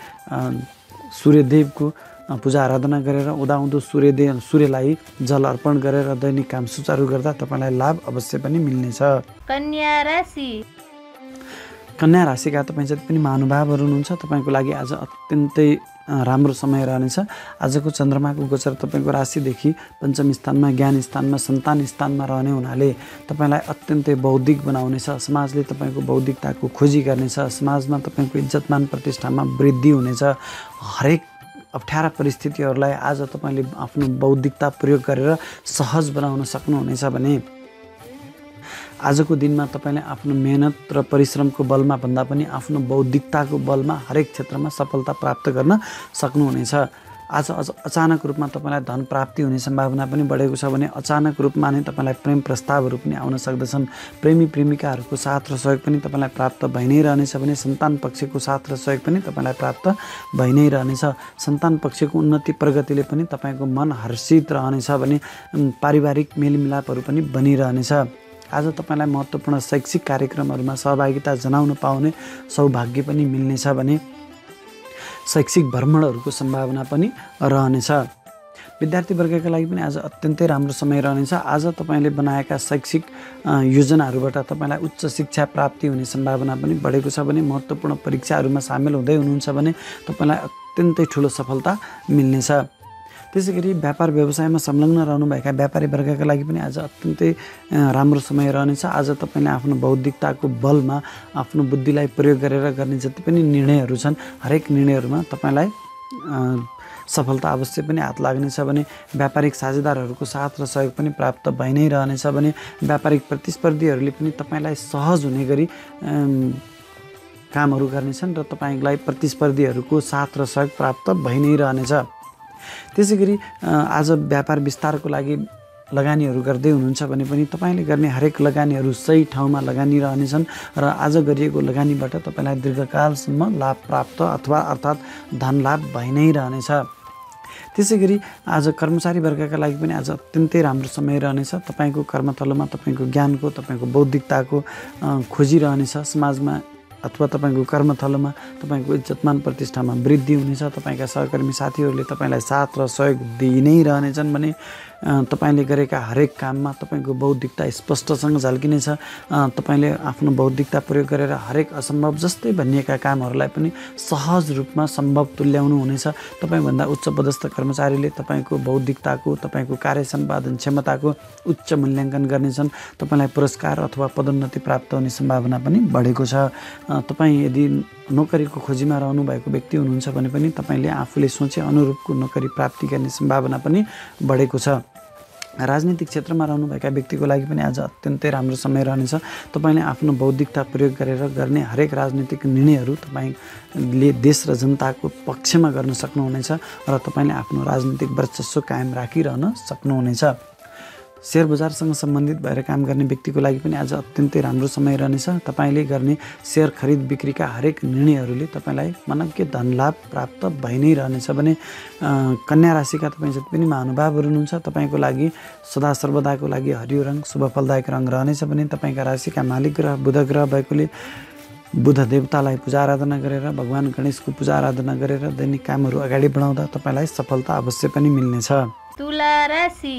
सूर्यदेवको पूजा आराधना गरेर उदाउँदो सूर्यदेव सूर्यलाई जल अर्पण गरेर दैनिक काम सुचारू गर्दा तपाईँलाई लाभ अवश्य पनि मिल्नेछ। कन्या राशि कन्या राशिका तपाईँ जति पनि महानुभावहरू हुनुहुन्छ तपाईँको लागि आज अत्यन्तै राम्रो समय रहनेछ। आजको चन्द्रमाको गोचर तपाईँको राशिदेखि पञ्चम स्थानमा ज्ञान स्थानमा सन्तान स्थानमा रहने हुनाले तपाईँलाई अत्यन्तै बौद्धिक बनाउनेछ। समाजले तपाईँको बौद्धिकताको खोजी गर्नेछ। समाजमा तपाईँको इज्जतमान प्रतिष्ठामा वृद्धि हुनेछ। हरेक अप्ठ्यारा परिस्थितिहरूलाई आज तपाईँले आफ्नो बौद्धिकता प्रयोग गरेर सहज बनाउन सक्नुहुनेछ भने आजको दिनमा तपाईँले आफ्नो मेहनत र परिश्रमको बलमा भन्दा पनि आफ्नो बौद्धिकताको बलमा हरेक क्षेत्रमा सफलता प्राप्त गर्न सक्नुहुनेछ। आज अचानक रूपमा तपाईँलाई धन प्राप्ति हुने सम्भावना पनि बढेको छ भने अचानक रूपमा नै तपाईँलाई प्रेम प्रस्तावहरू पनि आउन सक्दछन्। प्रेमी प्रेमिकाहरूको साथ र सहयोग पनि तपाईँलाई प्राप्त भइ नै रहनेछ भने सन्तान पक्षको साथ र सहयोग पनि तपाईँलाई प्राप्त भइ नै रहनेछ। सन्तान पक्षको उन्नति प्रगतिले पनि तपाईँको मन हर्षित रहनेछ भने पारिवारिक मेलमिलापहरू पनि बनिरहनेछ। आज तपाईँलाई महत्त्वपूर्ण शैक्षिक कार्यक्रमहरूमा सहभागिता जनाउन पाउने सौभाग्य पनि मिल्नेछ भने शैक्षिक भ्रमणहरूको सम्भावना पनि रहनेछ। विद्यार्थी वर्गका लागि पनि आज अत्यन्तै राम्रो समय रहनेछ। आज तपाईँले बनाएका शैक्षिक योजनाहरूबाट तपाईँलाई उच्च शिक्षा प्राप्ति हुने सम्भावना पनि बढेको छ भने महत्त्वपूर्ण परीक्षाहरूमा सामेल हुँदै हुनुहुन्छ भने तपाईँलाई अत्यन्तै ठुलो सफलता मिल्नेछ। त्यसै गरी व्यापार व्यवसायमा संलग्न रहनुभएका व्यापारी वर्गका लागि पनि आज अत्यन्तै राम्रो समय रहनेछ। आज तपाईँले आफ्नो बौद्धिकताको बलमा आफ्नो बुद्धिलाई प्रयोग गरेर गर्ने जति पनि निर्णयहरू छन् हरेक निर्णयहरूमा तपाईँलाई सफलता अवश्य पनि हात लाग्नेछ भने व्यापारिक साझेदारहरूको साथ र सहयोग पनि प्राप्त भइ नै रहनेछ भने व्यापारिक प्रतिस्पर्धीहरूले पनि तपाईँलाई सहज हुने गरी कामहरू गर्नेछन् र तपाईँलाई प्रतिस्पर्धीहरूको साथ र सहयोग प्राप्त भइ नै रहनेछ। त्यसै गरी आज व्यापार विस्तारको लागि लगानीहरू गर्दै हुनुहुन्छ भने पनि तपाईँले गर्ने हरेक लगानीहरू सही ठाउँमा लगानी रहनेछन् र आज गरिएको लगानीबाट तपाईँलाई दीर्घकालसम्म लाभ प्राप्त अथवा अर्थात् धन लाभ भइ नै रहनेछ। त्यसै गरी आज कर्मचारी वर्गका लागि पनि आज अत्यन्तै राम्रो समय रहनेछ। तपाईँको कर्मथलोमा तपाईँको ज्ञानको तपाईँको बौद्धिकताको खोजी रहनेछ। समाजमा अथवा तपाईँको कर्मथलोमा तपाईँको इज्जतमान प्रतिष्ठामा वृद्धि हुनेछ। तपाईँका सहकर्मी साथीहरूले तपाईँलाई साथ र सहयोग दिइ नै रहनेछन् भने तपाईँले गरेका हरेक काममा तपाईँको बौद्धिकता स्पष्टसँग झल्किनेछ। तपाईँले आफ्नो बौद्धिकता प्रयोग गरेर हरेक असम्भव जस्तै भनिएका कामहरूलाई पनि सहज रूपमा सम्भव तुल्याउनु हुनेछ। तपाईँभन्दा उच्च पदस्थ कर्मचारीले तपाईँको बौद्धिकताको तपाईँको कार्य सम्पादन क्षमताको उच्च मूल्याङ्कन गर्नेछन्। तपाईँलाई पुरस्कार अथवा पदोन्नति प्राप्त हुने सम्भावना पनि बढेको छ। तपाईँ यदि नोकरीको खोजीमा रहनु भएको व्यक्ति हुनुहुन्छ भने पनि तपाईँले आफूले सोचे अनुरूपको नोकरी प्राप्ति गर्ने सम्भावना पनि बढेको छ। राजनीतिक क्षेत्रमा रहनुभएका व्यक्तिको लागि पनि आज अत्यन्तै राम्रो समय रहनेछ। तपाईँले आफ्नो बौद्धिकता प्रयोग गरेर गर्ने हरेक राजनीतिक निर्णयहरू तपाईँले देश र जनताको पक्षमा गर्न सक्नुहुनेछ र तपाईँले आफ्नो राजनीतिक वर्चस्व कायम राखिरहन सक्नुहुनेछ। शेयर बजारसँग सम्बन्धित भएर काम गर्ने व्यक्तिको लागि पनि आज अत्यन्तै राम्रो समय रहनेछ। तपाईँले गर्ने शेयर खरिद बिक्रीका हरेक निर्णयहरूले तपाईँलाई मनज्ञ धन लाभ प्राप्त भइ नै रहनेछ भने कन्या राशिका तपाईँ जति पनि महानुभावहरू हुनुहुन्छ तपाईँको लागि सदा सर्वदाको लागि हरियो रङ शुभ फलदायक रङ रहनेछ भने तपाईँका राशिका मालिक ग्रह बुध ग्रह भएकोले बुध देवतालाई पूजा आराधना गरेर भगवान गणेशको पूजा आराधना गरेर दैनिक कामहरू अगाडि बढाउँदा तपाईँलाई सफलता अवश्य पनि मिल्नेछ। तुला राशि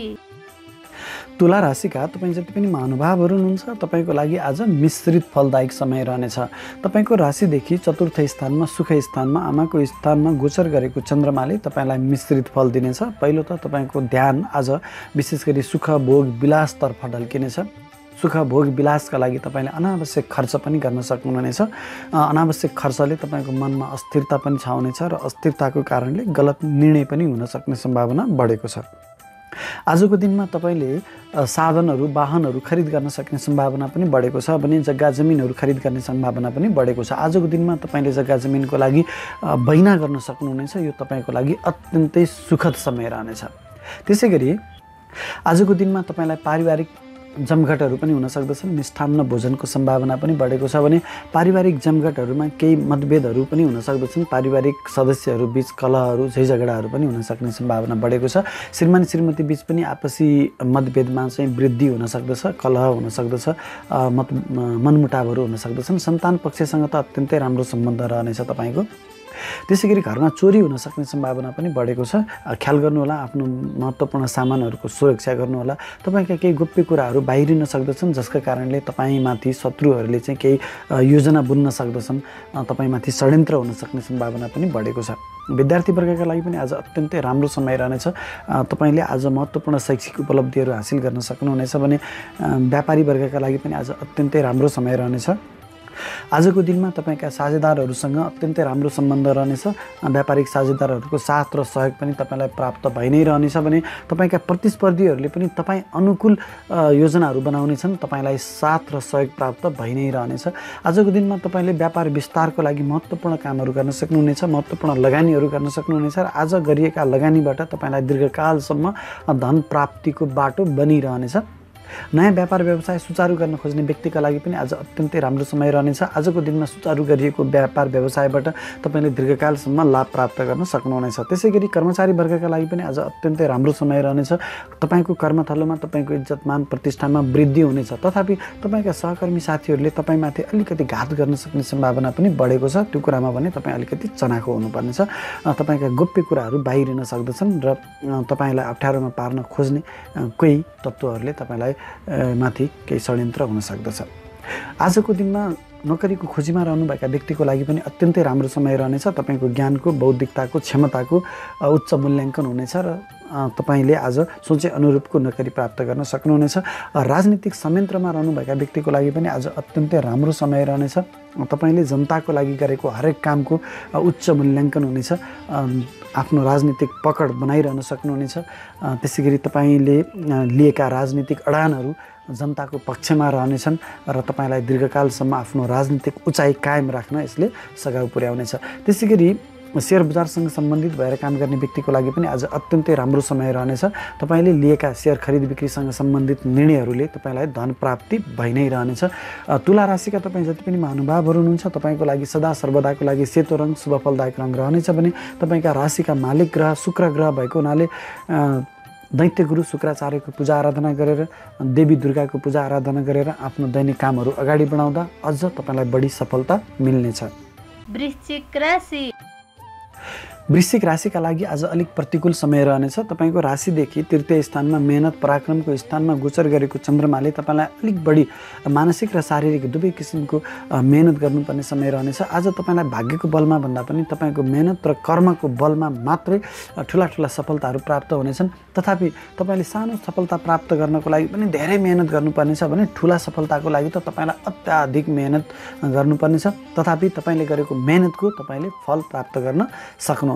तुला राशिका तपाईँ जति पनि महानुभावहरू हुनुहुन्छ तपाईँको लागि आज मिश्रित फलदायक समय रहनेछ। तपाईँको राशिदेखि चतुर्थ स्थानमा सुख स्थानमा आमाको स्थानमा गोचर गरेको चन्द्रमाले तपाईँलाई मिश्रित फल दिनेछ। पहिलो त तपाईँको ध्यान आज विशेष गरी सुख भोग विलासतर्फ ढल्किनेछ। सुख भोग विलासका लागि तपाईँले अनावश्यक खर्च पनि गर्न सक्नुहुनेछ। अनावश्यक खर्चले तपाईँको मनमा अस्थिरता पनि छाउनेछ र अस्थिरताको कारणले गलत निर्णय पनि हुन सक्ने सम्भावना बढेको छ। आजको दिनमा तपाईँले साधनहरू वाहनहरू खरिद गर्न सक्ने सम्भावना पनि बढेको छ भने जग्गा जमिनहरू खरिद गर्ने सम्भावना पनि बढेको छ। आजको दिनमा तपाईँले जग्गा जमिनको लागि बैना गर्न सक्नुहुनेछ। यो तपाईँको लागि अत्यन्तै सुखद समय रहनेछ। त्यसै गरी आजको दिनमा तपाईँलाई पारिवारिक जमघटहरू पनि हुन सक्दछन्। मिष्ठान्न भोजनको सम्भावना पनि बढेको छ भने पारिवारिक जमघटहरूमा केही मतभेदहरू पनि हुन सक्दछन्। पारिवारिक सदस्यहरू बीच कलहहरू झैझगडाहरू पनि हुन सक्ने सम्भावना बढेको छ। श्रीमान श्रीमती बीच पनि आपसी मतभेदमा चाहिँ वृद्धि हुन सक्दछ, कलह हुन सक्दछ, मत मनमुटावहरू हुन सक्दछन्। सन्तान पक्षसँग त अत्यन्तै राम्रो सम्बन्ध रहनेछ तपाईँको। त्यसै गरी घरमा चोरी हुन सक्ने सम्भावना पनि बढेको छ। ख्याल गर्नुहोला, आफ्नो महत्त्वपूर्ण सामानहरूको सुरक्षा गर्नुहोला। तपाईँका केही गोप्य कुराहरू बाहिरिन सक्दछन् जसका कारणले तपाईँमाथि शत्रुहरूले चाहिँ केही योजना बुन्न सक्दछन्। तपाईँमाथि षड्यन्त्र हुन सक्ने सम्भावना पनि बढेको छ। विद्यार्थी वर्गका लागि पनि आज अत्यन्तै राम्रो समय रहनेछ। तपाईँले आज महत्त्वपूर्ण शैक्षिक उपलब्धिहरू हासिल गर्न सक्नुहुनेछ भने व्यापारी वर्गका लागि पनि आज अत्यन्तै राम्रो समय रहनेछ। आजको दिनमा तपाईँका साझेदारहरूसँग अत्यन्तै राम्रो सम्बन्ध रहनेछ। व्यापारिक साझेदारहरूको साथ र सहयोग पनि तपाईँलाई प्राप्त भइ नै रहनेछ भने तपाईँका प्रतिस्पर्धीहरूले पनि तपाईँ अनुकूल योजनाहरू बनाउनेछन्। तपाईँलाई साथ र सहयोग प्राप्त भइ नै रहनेछ। आजको दिनमा तपाईँले व्यापार विस्तारको लागि महत्त्वपूर्ण कामहरू गर्न सक्नुहुनेछ, महत्त्वपूर्ण लगानीहरू गर्न सक्नुहुनेछ र आज गरिएका लगानीबाट तपाईँलाई दीर्घकालसम्म धन प्राप्तिको बाटो बनिरहनेछ। नयाँ व्यापार व्यवसाय सुचारू गर्न खोज्ने व्यक्तिका लागि पनि आज अत्यन्तै राम्रो समय रहनेछ। आजको दिनमा सुचारू गरिएको व्यापार व्यवसायबाट तपाईँले दीर्घकालसम्म लाभ प्राप्त गर्न सक्नुहुनेछ। त्यसै गरी कर्मचारी वर्गका लागि पनि आज अत्यन्तै राम्रो समय रहनेछ। तपाईँको कर्मथलोमा तपाईँको इज्जतमान प्रतिष्ठामा वृद्धि हुनेछ। तथापि तपाईँका सहकर्मी साथीहरूले तपाईँमाथि अलिकति घात गर्न सक्ने सम्भावना पनि बढेको छ। त्यो कुरामा भने तपाईँ अलिकति चनाखो हुनुपर्नेछ। तपाईँका गोप्य कुराहरू बाहिरिन सक्दछन् र तपाईँलाई अप्ठ्यारोमा पार्न खोज्ने कोही तत्त्वहरूले तपाईँलाई माथि केही षड्यन्त्र हुन सक्दछ। आजको दिनमा नोकरीको खोजीमा रहनुभएका व्यक्तिको लागि पनि अत्यन्तै राम्रो समय रहनेछ। तपाईँको ज्ञानको बौद्धिकताको क्षमताको उच्च मूल्याङ्कन हुनेछ र तपाईँले आज सोचे अनुरूपको नोकरी प्राप्त गर्न सक्नुहुनेछ। राजनीतिक संयन्त्रमा रहनुभएका व्यक्तिको लागि पनि आज अत्यन्तै राम्रो समय रहनेछ। तपाईँले जनताको लागि गरेको हरेक कामको उच्च मूल्याङ्कन हुनेछ। आफ्नो राजनीतिक पकड बनाइरहन सक्नुहुनेछ। त्यसै गरी तपाईँले लिएका राजनीतिक अडानहरू जनताको पक्षमा रहनेछन् र तपाईँलाई दीर्घकालसम्म आफ्नो राजनीतिक उचाइ कायम राख्न यसले सघाउ पुर्याउनेछ। त्यसै गरी शेयर बजारसँग सम्बन्धित भएर काम गर्ने व्यक्तिको लागि पनि आज अत्यन्तै राम्रो समय रहनेछ। तपाईँले लिएका शेयर खरिद बिक्रीसँग सम्बन्धित निर्णयहरूले तपाईँलाई धन प्राप्ति भइ नै रहनेछ। तुला राशिका तपाईँ जति पनि महानुभावहरू हुनुहुन्छ तपाईँको लागि सदा सर्वदाको लागि सेतो रङ शुभ फलदायक रङ रहनेछ भने तपाईँका राशिका मालिक ग्रह शुक्र ग्रह भएको हुनाले दैत्य गुरु शुक्राचार्यको पूजा आराधना गरेर देवी दुर्गाको पूजा आराधना गरेर आफ्नो दैनिक कामहरू अगाडि बढाउँदा अझ तपाईँलाई बढी सफलता मिल्नेछ। वृश्चिक राशि वृश्चिक राशिका लागि आज अलिक प्रतिकूल समय रहनेछ। तपाईँको राशिदेखि तृतीय स्थानमा मेहनत पराक्रमको स्थानमा गोचर गरेको चन्द्रमाले तपाईँलाई अलिक बढी मानसिक र शारीरिक दुवै किसिमको मेहनत गर्नुपर्ने समय रहनेछ। आज तपाईँलाई भाग्यको बलमा भन्दा पनि तपाईँको मेहनत र कर्मको बलमा मात्रै ठुला ठुला सफलताहरू प्राप्त हुनेछन्। तथापि तपाईँले सानो सफलता प्राप्त गर्नको लागि पनि धेरै मेहनत गर्नुपर्नेछ भने ठुला सफलताको लागि त तपाईँलाई अत्याधिक मेहनत गर्नुपर्नेछ। तथापि तपाईँले गरेको मेहनतको तपाईँले फल प्राप्त गर्न सक्नुहुनेछ।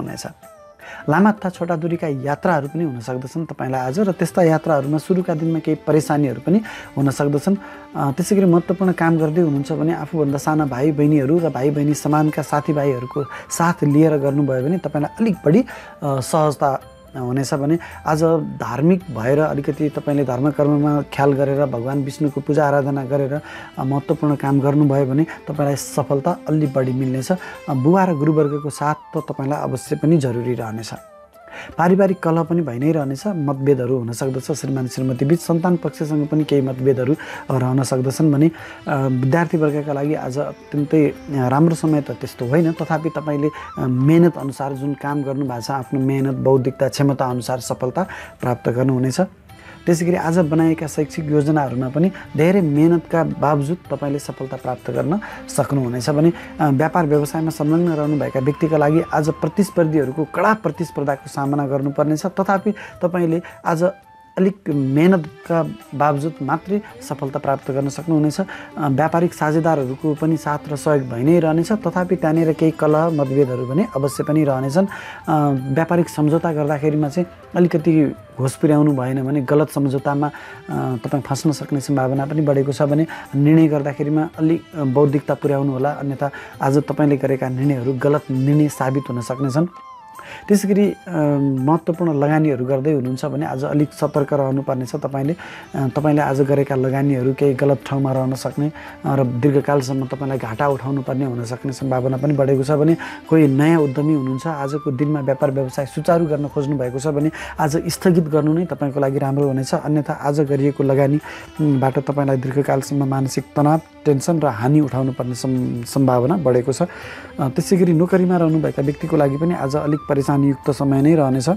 लामा तथा छोटा दूरीका यात्राहरू पनि हुन सक्दछन् तपाईँलाई आज, र त्यस्ता यात्राहरूमा सुरुका दिनमा केही परेशानीहरू पनि हुन सक्दछन्। त्यसै गरी महत्त्वपूर्ण काम गर्दै हुनुहुन्छ भने आफूभन्दा साना भाइ बहिनीहरू र भाइ बहिनी समानका साथीभाइहरूको साथ लिएर गर्नुभयो भने तपाईँलाई अलिक बढी सहजता हुनेछ भने आज धार्मिक भएर अलिकति तपाईँले धर्म कर्ममा ख्याल गरेर भगवान् विष्णुको पूजा आराधना गरेर महत्त्वपूर्ण काम गर्नुभयो भने तपाईँलाई सफलता अलि बढी मिल्नेछ। बुवा र गुरुवर्गको साथ त तपाईँलाई अवश्य पनि जरुरी रहनेछ। पारिवारिक कलह पनि भइ नै रहनेछ, मतभेदहरू हुन सक्दछ श्रीमान श्रीमती बीच, सन्तान पक्षसँग पनि केही मतभेदहरू रहन सक्दछन् भने विद्यार्थीवर्गका लागि आज अत्यन्तै राम्रो समय त त्यस्तो होइन। तथापि तपाईँले मेहनत अनुसार जुन काम गर्नुभएको छ आफ्नो मेहनत बौद्धिकता क्षमता अनुसार सफलता प्राप्त गर्नुहुनेछ। त्यसै गरी आज बनाएका शैक्षिक योजनाहरूमा पनि धेरै मेहनतका बावजुद तपाईँले सफलता प्राप्त गर्न सक्नुहुनेछ भने व्यापार व्यवसायमा संलग्न रहनुभएका व्यक्तिका लागि आज प्रतिस्पर्धीहरूको कडा प्रतिस्पर्धाको सामना गर्नुपर्नेछ। तथापि तपाईँले आज अलिक मेहनतका बावजुद मात्रै सफलता प्राप्त गर्न सक्नुहुनेछ। व्यापारिक साझेदारहरूको पनि साथ र सहयोग भइ नै रहनेछ। तथापि त्यहाँनिर केही कलह मतभेदहरू पनि अवश्य पनि रहनेछन्। व्यापारिक सम्झौता गर्दाखेरिमा चाहिँ अलिकति होस पुर्याउनु भएन भने गलत सम्झौतामा तपाईँ फस्न सक्ने सम्भावना पनि बढेको छ भने निर्णय गर्दाखेरिमा अलिक बौद्धिकता पुर्याउनु होला, अन्यथा आज तपाईँले गरेका निर्णयहरू गलत निर्णय साबित हुन सक्नेछन्। त्यसै गरी महत्त्वपूर्ण लगानीहरू गर्दै हुनुहुन्छ भने आज अलिक सतर्क रहनुपर्नेछ। तपाईँले तपाईँले आज गरेका लगानीहरू केही गलत ठाउँमा रहन सक्ने र दीर्घकालसम्म तपाईँलाई घाटा उठाउनु पर्ने हुन सक्ने सम्भावना पनि बढेको छ भने कोही नयाँ उद्यमी हुनुहुन्छ आजको दिनमा व्यापार व्यवसाय सुचारू गर्न खोज्नु भएको छ भने आज स्थगित गर्नु नै तपाईँको लागि राम्रो हुनेछ। अन्यथा आज गरिएको लगानीबाट तपाईँलाई दीर्घकालसम्म मानसिक तनाव टेन्सन र हानि उठाउनु पर्ने सम्भावना बढेको छ। त्यसै गरी नोकरीमा रहनुभएका व्यक्तिको लागि पनि आज अलिक परेशानीयुक्त समय नै रहनेछ।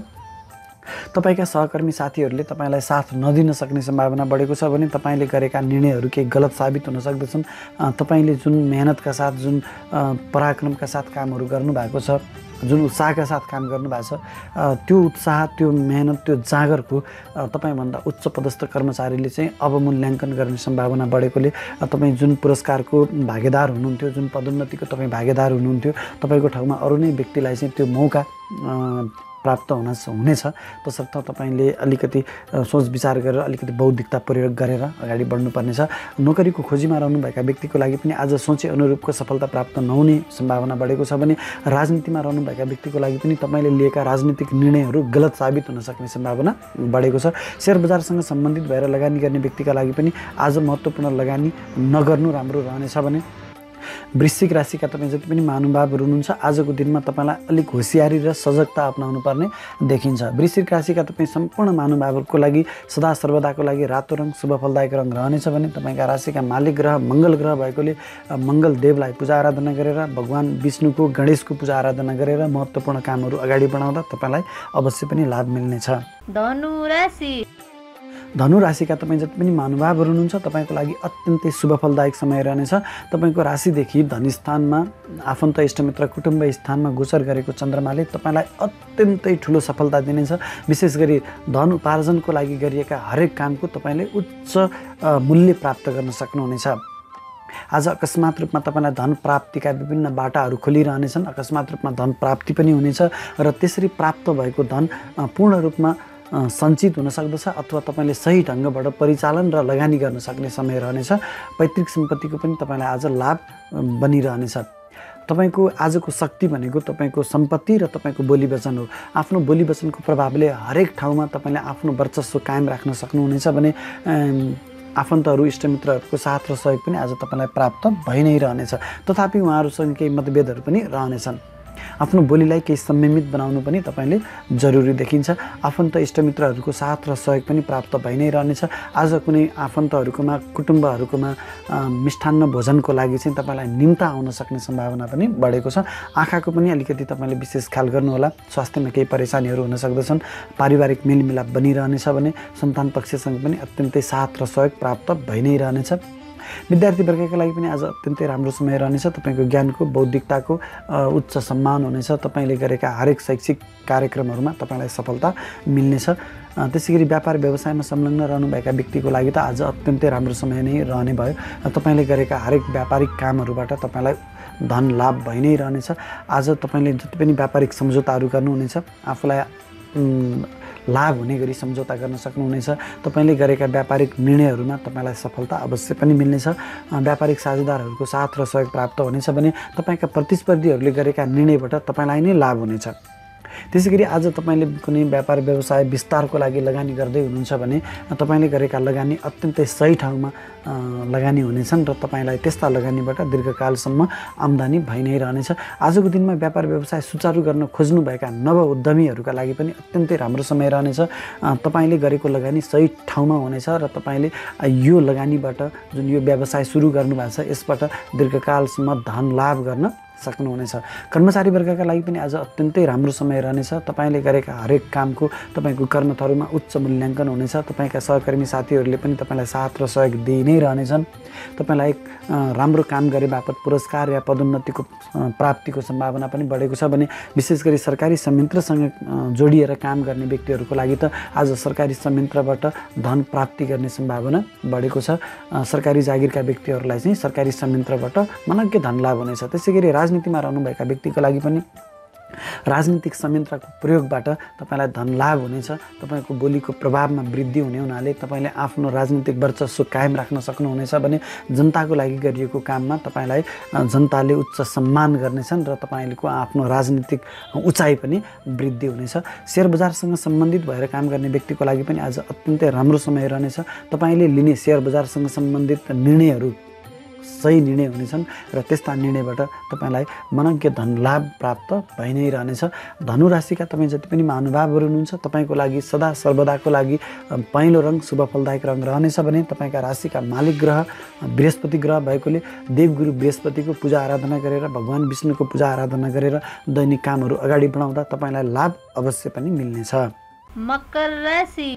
तपाईँका सहकर्मी साथीहरूले तपाईँलाई साथ नदिन सक्ने सम्भावना बढेको छ भने तपाईँले गरेका निर्णयहरू केही गलत साबित हुन सक्दछन्। तपाईँले जुन मेहनतका साथ जुन पराक्रमका साथ कामहरू गर्नुभएको छ, जुन उत्साहका साथ काम गर्नुभएको छ, त्यो उत्साह त्यो मेहनत त्यो जागरको तपाईँभन्दा उच्च पदस्थ कर्मचारीले चाहिँ अवमूल्याङ्कन गर्ने सम्भावना बढेकोले तपाईँ जुन पुरस्कारको भागीदार हुनुहुन्थ्यो, जुन पदोन्नतिको तपाईँ भागीदार हुनुहुन्थ्यो, तपाईँको ठाउँमा अरू नै व्यक्तिलाई चाहिँ त्यो मौका प्राप्त हुन हुनेछ। तसर्थ तपाईँले अलिकति सोच विचार गरेर अलिकति बौद्धिकता प्रयोग गरेर अगाडि बढ्नुपर्नेछ। नोकरीको खोजीमा रहनुभएका व्यक्तिको लागि पनि आज सोचे अनुरूपको सफलता प्राप्त नहुने सम्भावना बढेको छ भने राजनीतिमा रहनुभएका व्यक्तिको लागि पनि तपाईँले लिएका राजनीतिक निर्णयहरू गलत साबित हुन सक्ने सम्भावना बढेको छ। सेयर बजारसँग सम्बन्धित भएर लगानी गर्ने व्यक्तिका लागि पनि आज महत्त्वपूर्ण लगानी नगर्नु राम्रो रहनेछ भने वृश्चिक राशिका तपाईँ जति पनि महानुभावहरू हुनुहुन्छ आजको दिनमा तपाईँलाई अलिक होसियारी र सजगता अपनाउनु पर्ने देखिन्छ। वृश्चिक राशिका तपाईँ सम्पूर्ण महानुभावहरूको लागि सदा सर्वदाको लागि रातो रङ शुभ फलदायक रङ रहनेछ भने तपाईँका राशिका मालिक ग्रह मङ्गल ग्रह भएकोले मङ्गल देवलाई पूजा आराधना गरेर भगवान् विष्णुको गणेशको पूजा आराधना गरेर महत्त्वपूर्ण कामहरू अगाडि बढाउँदा तपाईँलाई अवश्य पनि लाभ मिल्नेछ। धनु राशि धनु राशिका तपाईँ जति पनि महानुभावहरू हुनुहुन्छ तपाईँको लागि अत्यन्तै शुभ फलदायक समय रहनेछ। तपाईँको राशिदेखि धनस्थानमा आफन्त इष्टमित्र कुटुम्ब स्थानमा गोचर गरेको चन्द्रमाले तपाईँलाई अत्यन्तै ठुलो सफलता दिनेछ। विशेष गरी धन उपार्जनको लागि गरिएका हरेक कामको तपाईँले उच्च मूल्य प्राप्त गर्न सक्नुहुनेछ। आज अकस्मात रूपमा तपाईँलाई धन प्राप्तिका विभिन्न बाटाहरू खोलिरहनेछन्। अकस्मात रूपमा धन प्राप्ति पनि हुनेछ र त्यसरी प्राप्त भएको धन पूर्ण रूपमा सञ्चित हुन सक्दछ अथवा तपाईँले सही ढङ्गबाट परिचालन र लगानी गर्न सक्ने समय रहनेछ। पैतृक सम्पत्तिको पनि तपाईँलाई आज लाभ बनिरहनेछ। तपाईँको आजको शक्ति भनेको तपाईँको सम्पत्ति र तपाईँको बोली वचन हो। आफ्नो बोली वचनको प्रभावले हरेक ठाउँमा तपाईँले आफ्नो वर्चस्व कायम राख्न सक्नुहुनेछ भने आफन्तहरू इष्टमित्रहरूको साथ र सहयोग पनि आज तपाईँलाई प्राप्त भइ नै रहनेछ। तथापि उहाँहरूसँग केही मतभेदहरू पनि रहनेछन्। आफ्नो बोलीलाई केही संयमित बनाउनु पनि तपाईँले जरुरी देखिन्छ। आफन्त इष्टमित्रहरूको साथ र सहयोग पनि प्राप्त भइ नै रहनेछ। आज कुनै आफन्तहरूकोमा कुटुम्बहरूकोमा मिष्ठान्न भोजनको लागि चाहिँ तपाईँलाई निम्ता आउन सक्ने सम्भावना पनि बढेको छ। आँखाको पनि अलिकति तपाईँले विशेष ख्याल गर्नुहोला, स्वास्थ्यमा केही परेशानीहरू हुन सक्दछन्। पारिवारिक मेलमिलाप बनिरहनेछ भने सन्तान पक्षसँग पनि अत्यन्तै साथ र सहयोग प्राप्त भइ नै रहनेछ। विद्यार्थी वर्गका लागि पनि आज अत्यन्तै राम्रो समय रहनेछ। तपाईँको ज्ञानको बौद्धिकताको उच्च सम्मान हुनेछ। तपाईँले गरेका हरेक शैक्षिक कार्यक्रमहरूमा तपाईँलाई सफलता मिल्नेछ। त्यसै गरी व्यापार व्यवसायमा संलग्न रहनुभएका व्यक्तिको लागि त आज अत्यन्तै राम्रो समय नै रहने भयो। तपाईँले गरेका हरेक व्यापारिक कामहरूबाट तपाईँलाई धन लाभ भइ नै रहनेछ। आज तपाईँले जति पनि व्यापारिक सम्झौताहरू गर्नुहुनेछ आफूलाई लाभ हुने गरी सम्झौता गर्न सक्नुहुनेछ। तपाईँले गरेका व्यापारिक निर्णयहरूमा तपाईँलाई सफलता अवश्य पनि मिल्नेछ। व्यापारिक साझेदारहरूको साथ र सहयोग प्राप्त हुनेछ भने तपाईँका प्रतिस्पर्धीहरूले गरेका निर्णयबाट तपाईँलाई नै लाभ हुनेछ। त्यसै गरी आज तपाईँले कुनै व्यापार व्यवसाय विस्तारको लागि लगानी गर्दै हुनुहुन्छ भने तपाईँले गरेका लगानी अत्यन्तै सही ठाउँमा लगानी हुनेछन् र तपाईँलाई त्यस्ता लगानीबाट दीर्घकालसम्म आम्दानी भइ नै रहनेछ। आजको दिनमा व्यापार व्यवसाय सुचारू गर्न खोज्नुभएका नव उद्यमीहरूका लागि पनि अत्यन्तै राम्रो समय रहनेछ। तपाईँले गरेको लगानी सही ठाउँमा हुनेछ र तपाईँले यो लगानीबाट जुन यो व्यवसाय सुरु गर्नुभएको छ यसबाट दीर्घकालसम्म धन लाभ गर्न सक्नुहुनेछ। कर्मचारी वर्गका लागि पनि आज अत्यन्तै राम्रो समय रहनेछ। तपाईँले गरेका हरेक कामको तपाईँको कर्मथरूमा उच्च मूल्याङ्कन हुनेछ। तपाईँका सहकर्मी साथीहरूले पनि तपाईँलाई साथ र सहयोग दिइ नै रहनेछन्। तपाईँलाई राम्रो काम गरे बापत पुरस्कार या पदोन्नतिको प्राप्तिको सम्भावना पनि बढेको छ भने विशेष गरी सरकारी संयन्त्रसँग जोडिएर काम गर्ने व्यक्तिहरूको लागि त आज सरकारी संयन्त्रबाट धन प्राप्ति गर्ने सम्भावना बढेको छ। सरकारी जागिरका व्यक्तिहरूलाई चाहिँ सरकारी संयन्त्रबाट मनग्गे धन लाभ हुनेछ। त्यसै गरी राजनीतिमा रहनुभएका व्यक्तिको लागि पनि राजनीतिक संयन्त्रको प्रयोगबाट तपाईँलाई धन लाभ हुनेछ। तपाईँको बोलीको प्रभावमा वृद्धि हुने हुनाले तपाईँले आफ्नो राजनीतिक वर्चस्व कायम राख्न सक्नुहुनेछ भने जनताको लागि गरिएको काममा तपाईँलाई जनताले उच्च सम्मान गर्नेछन् र तपाईँको आफ्नो राजनीतिक उचाइ पनि वृद्धि हुनेछ। सेयर बजारसँग सम्बन्धित भएर काम गर्ने व्यक्तिको लागि पनि आज अत्यन्तै राम्रो समय रहनेछ। तपाईँले लिने सेयर बजारसँग सम्बन्धित निर्णयहरू सही निर्णय हुनेछन् र त्यस्ता निर्णयबाट तपाईँलाई मनग्गे धन लाभ प्राप्त भइ नै रहनेछ। धनुराशिका तपाईँ जति पनि महानुभावहरू हुनुहुन्छ तपाईँको लागि सदा सर्वदाको लागि पहेँलो रङ शुभ फलदायक रङ रहनेछ भने तपाईँका राशिका मालिक ग्रह बृहस्पति ग्रह भएकोले देवगुरु बृहस्पतिको पूजा आराधना गरेर भगवान विष्णुको पूजा आराधना गरेर दैनिक कामहरू अगाडि बढाउँदा तपाईँलाई लाभ अवश्य पनि मिल्नेछ। मकर राशि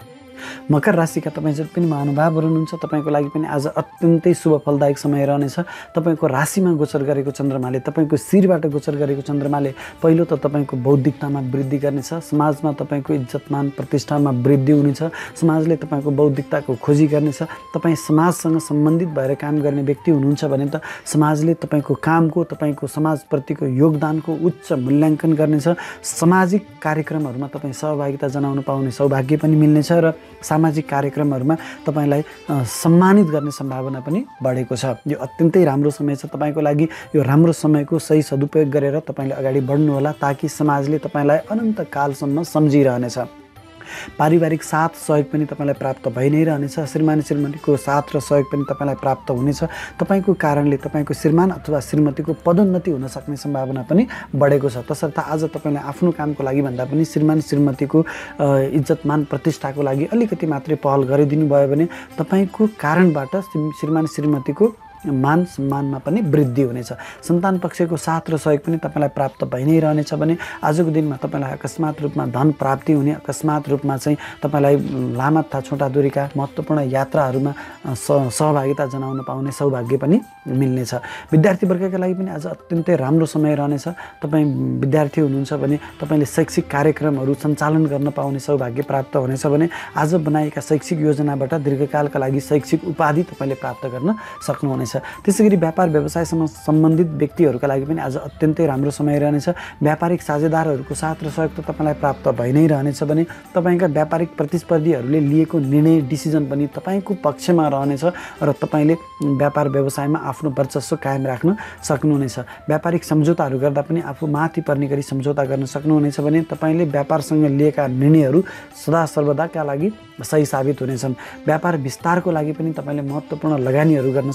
मकर राशिका तपाईँ जति पनि महानुभावहरू हुनुहुन्छ तपाईँको लागि पनि आज अत्यन्तै शुभ फलदायक समय रहनेछ। तपाईँको राशिमा गोचर गरेको चन्द्रमाले तपाईँको शिरबाट गोचर गरेको चन्द्रमाले पहिलो त तपाईँको बौद्धिकतामा वृद्धि गर्नेछ। समाजमा तपाईँको इज्जतमान प्रतिष्ठामा वृद्धि हुनेछ। समाजले तपाईँको बौद्धिकताको खोजी गर्नेछ। तपाईँ समाजसँग सम्बन्धित भएर काम गर्ने व्यक्ति हुनुहुन्छ भने त समाजले तपाईँको कामको तपाईँको समाजप्रतिको योगदानको उच्च मूल्याङ्कन गर्नेछ। सामाजिक कार्यक्रमहरूमा तपाईँ सहभागिता जनाउन पाउने सौभाग्य पनि मिल्नेछ र सामाजिक कार्यक्रमहरूमा तपाईँलाई सम्मानित गर्ने सम्भावना पनि बढेको छ। यो अत्यन्तै राम्रो समय छ तपाईँको लागि। यो राम्रो समयको सही सदुपयोग गरेर तपाईँले अगाडि बढ्नुहोला ताकि समाजले तपाईँलाई अनन्त कालसम्म सम्झिरहनेछ। पारिवारिक साथ सहयोग पनि तपाईँलाई प्राप्त भइ नै रहनेछ। श्रीमान श्रीमतीको साथ र सहयोग पनि तपाईँलाई प्राप्त हुनेछ। तपाईँको कारणले तपाईँको श्रीमान अथवा श्रीमतीको पदोन्नति हुन सक्ने सम्भावना पनि बढेको छ। तसर्थ आज तपाईँले आफ्नो कामको लागि भन्दा पनि श्रीमान श्रीमतीको इज्जतमान प्रतिष्ठाको लागि अलिकति मात्रै पहल गरिदिनु भयो भने तपाईँको कारणबाट श्रीमान श्रीमतीको मान सम्मानमा पनि वृद्धि हुनेछ। सन्तान पक्षको साथ र सहयोग पनि तपाईँलाई प्राप्त भइ नै रहनेछ भने आजको दिनमा तपाईँलाई अकस्मात रूपमा धन प्राप्ति हुने, अकस्मात रूपमा चाहिँ तपाईँलाई लामा तथा छोटा दूरीका महत्त्वपूर्ण यात्राहरूमा सहभागिता जनाउन पाउने सौभाग्य पनि मिल्नेछ। विद्यार्थी वर्गका लागि पनि आज अत्यन्तै राम्रो समय रहनेछ। तपाईँ विद्यार्थी हुनुहुन्छ भने तपाईँले शैक्षिक कार्यक्रमहरू सञ्चालन गर्न पाउने सौभाग्य प्राप्त हुनेछ भने आज बनाएका शैक्षिक योजनाबाट दीर्घकालका लागि शैक्षिक उपाधि तपाईँले प्राप्त गर्न सक्नुहुनेछ। त्यसै गरी व्यापार व्यवसायसँग सम्बन्धित व्यक्तिहरूका लागि पनि आज अत्यन्तै राम्रो समय रहनेछ। व्यापारिक साझेदारहरूको साथ र सहयोग त तपाईँलाई प्राप्त भइ नै रहनेछ भने तपाईँका व्यापारिक प्रतिस्पर्धीहरूले लिएको निर्णय डिसिजन पनि तपाईँको पक्षमा रहनेछ र तपाईँले व्यापार व्यवसायमा आफ्नो वर्चस्व कायम राख्न सक्नुहुनेछ। व्यापारिक सम्झौताहरू गर्दा पनि आफू माथि पर्ने गरी सम्झौता गर्न सक्नुहुनेछ भने तपाईँले व्यापारसँग लिएका निर्णयहरू सदा सर्वदाका लागि सही साबित हुनेछन्। व्यापार विस्तारको लागि पनि तपाईँले महत्त्वपूर्ण लगानीहरू गर्न सक्नुहुनेछ।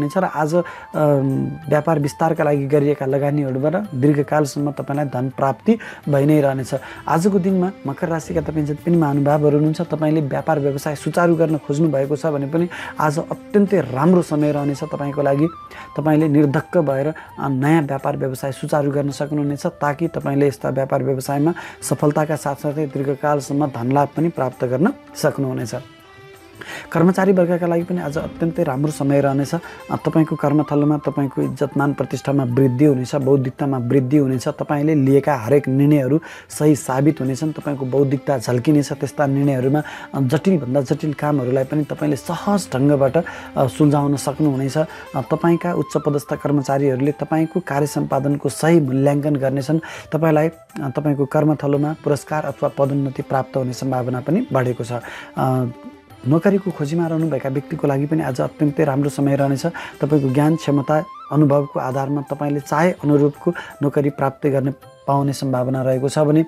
हुनेछ र आज व्यापार विस्तारका लागि गरिएका लगानीहरूबाट दीर्घकालसम्म तपाईँलाई धन प्राप्ति भइ नै रहनेछ। आजको दिनमा मकर राशिका तपाईँ जति पनि महानुभावहरू हुनुहुन्छ, तपाईँले व्यापार व्यवसाय सुचारू गर्न खोज्नु भएको छ भने पनि आज अत्यन्तै राम्रो समय रहनेछ तपाईँको लागि। तपाईँले निर्धक्क भएर नयाँ व्यापार व्यवसाय सुचारू गर्न सक्नुहुनेछ ताकि तपाईँले यस्ता व्यापार व्यवसायमा सफलताका साथसाथै दीर्घकालसम्म धनलाभ पनि प्राप्त गर्न सक्नुहुनेछ। कर्मचारी वर्गका लागि पनि आज अत्यन्तै राम्रो समय रहनेछ। तपाईँको कर्मथलोमा तपाईँको इज्जतमान प्रतिष्ठामा वृद्धि हुनेछ, बौद्धिकतामा वृद्धि हुनेछ। तपाईँले लिएका हरेक निर्णयहरू सही साबित हुनेछन्। तपाईँको बौद्धिकता झल्किनेछ। त्यस्ता निर्णयहरूमा जटिलभन्दा जटिल कामहरूलाई पनि तपाईँले सहज ढङ्गबाट सुल्झाउन सक्नुहुनेछ। तपाईँका उच्च पदस्थ कर्मचारीहरूले तपाईँको कार्य सम्पादनको सही मूल्याङ्कन गर्नेछन्। तपाईँलाई तपाईँको कर्मथलोमा पुरस्कार अथवा पदोन्नति प्राप्त हुने सम्भावना पनि बढेको छ। नोकरीको खोजीमा रहनुभएका व्यक्तिको लागि पनि आज अत्यन्तै राम्रो समय रहनेछ। तपाईँको ज्ञान क्षमता अनुभवको आधारमा तपाईँले चाहे अनुरूपको नोकरी प्राप्त गर्न पाउने सम्भावना रहेको छ भने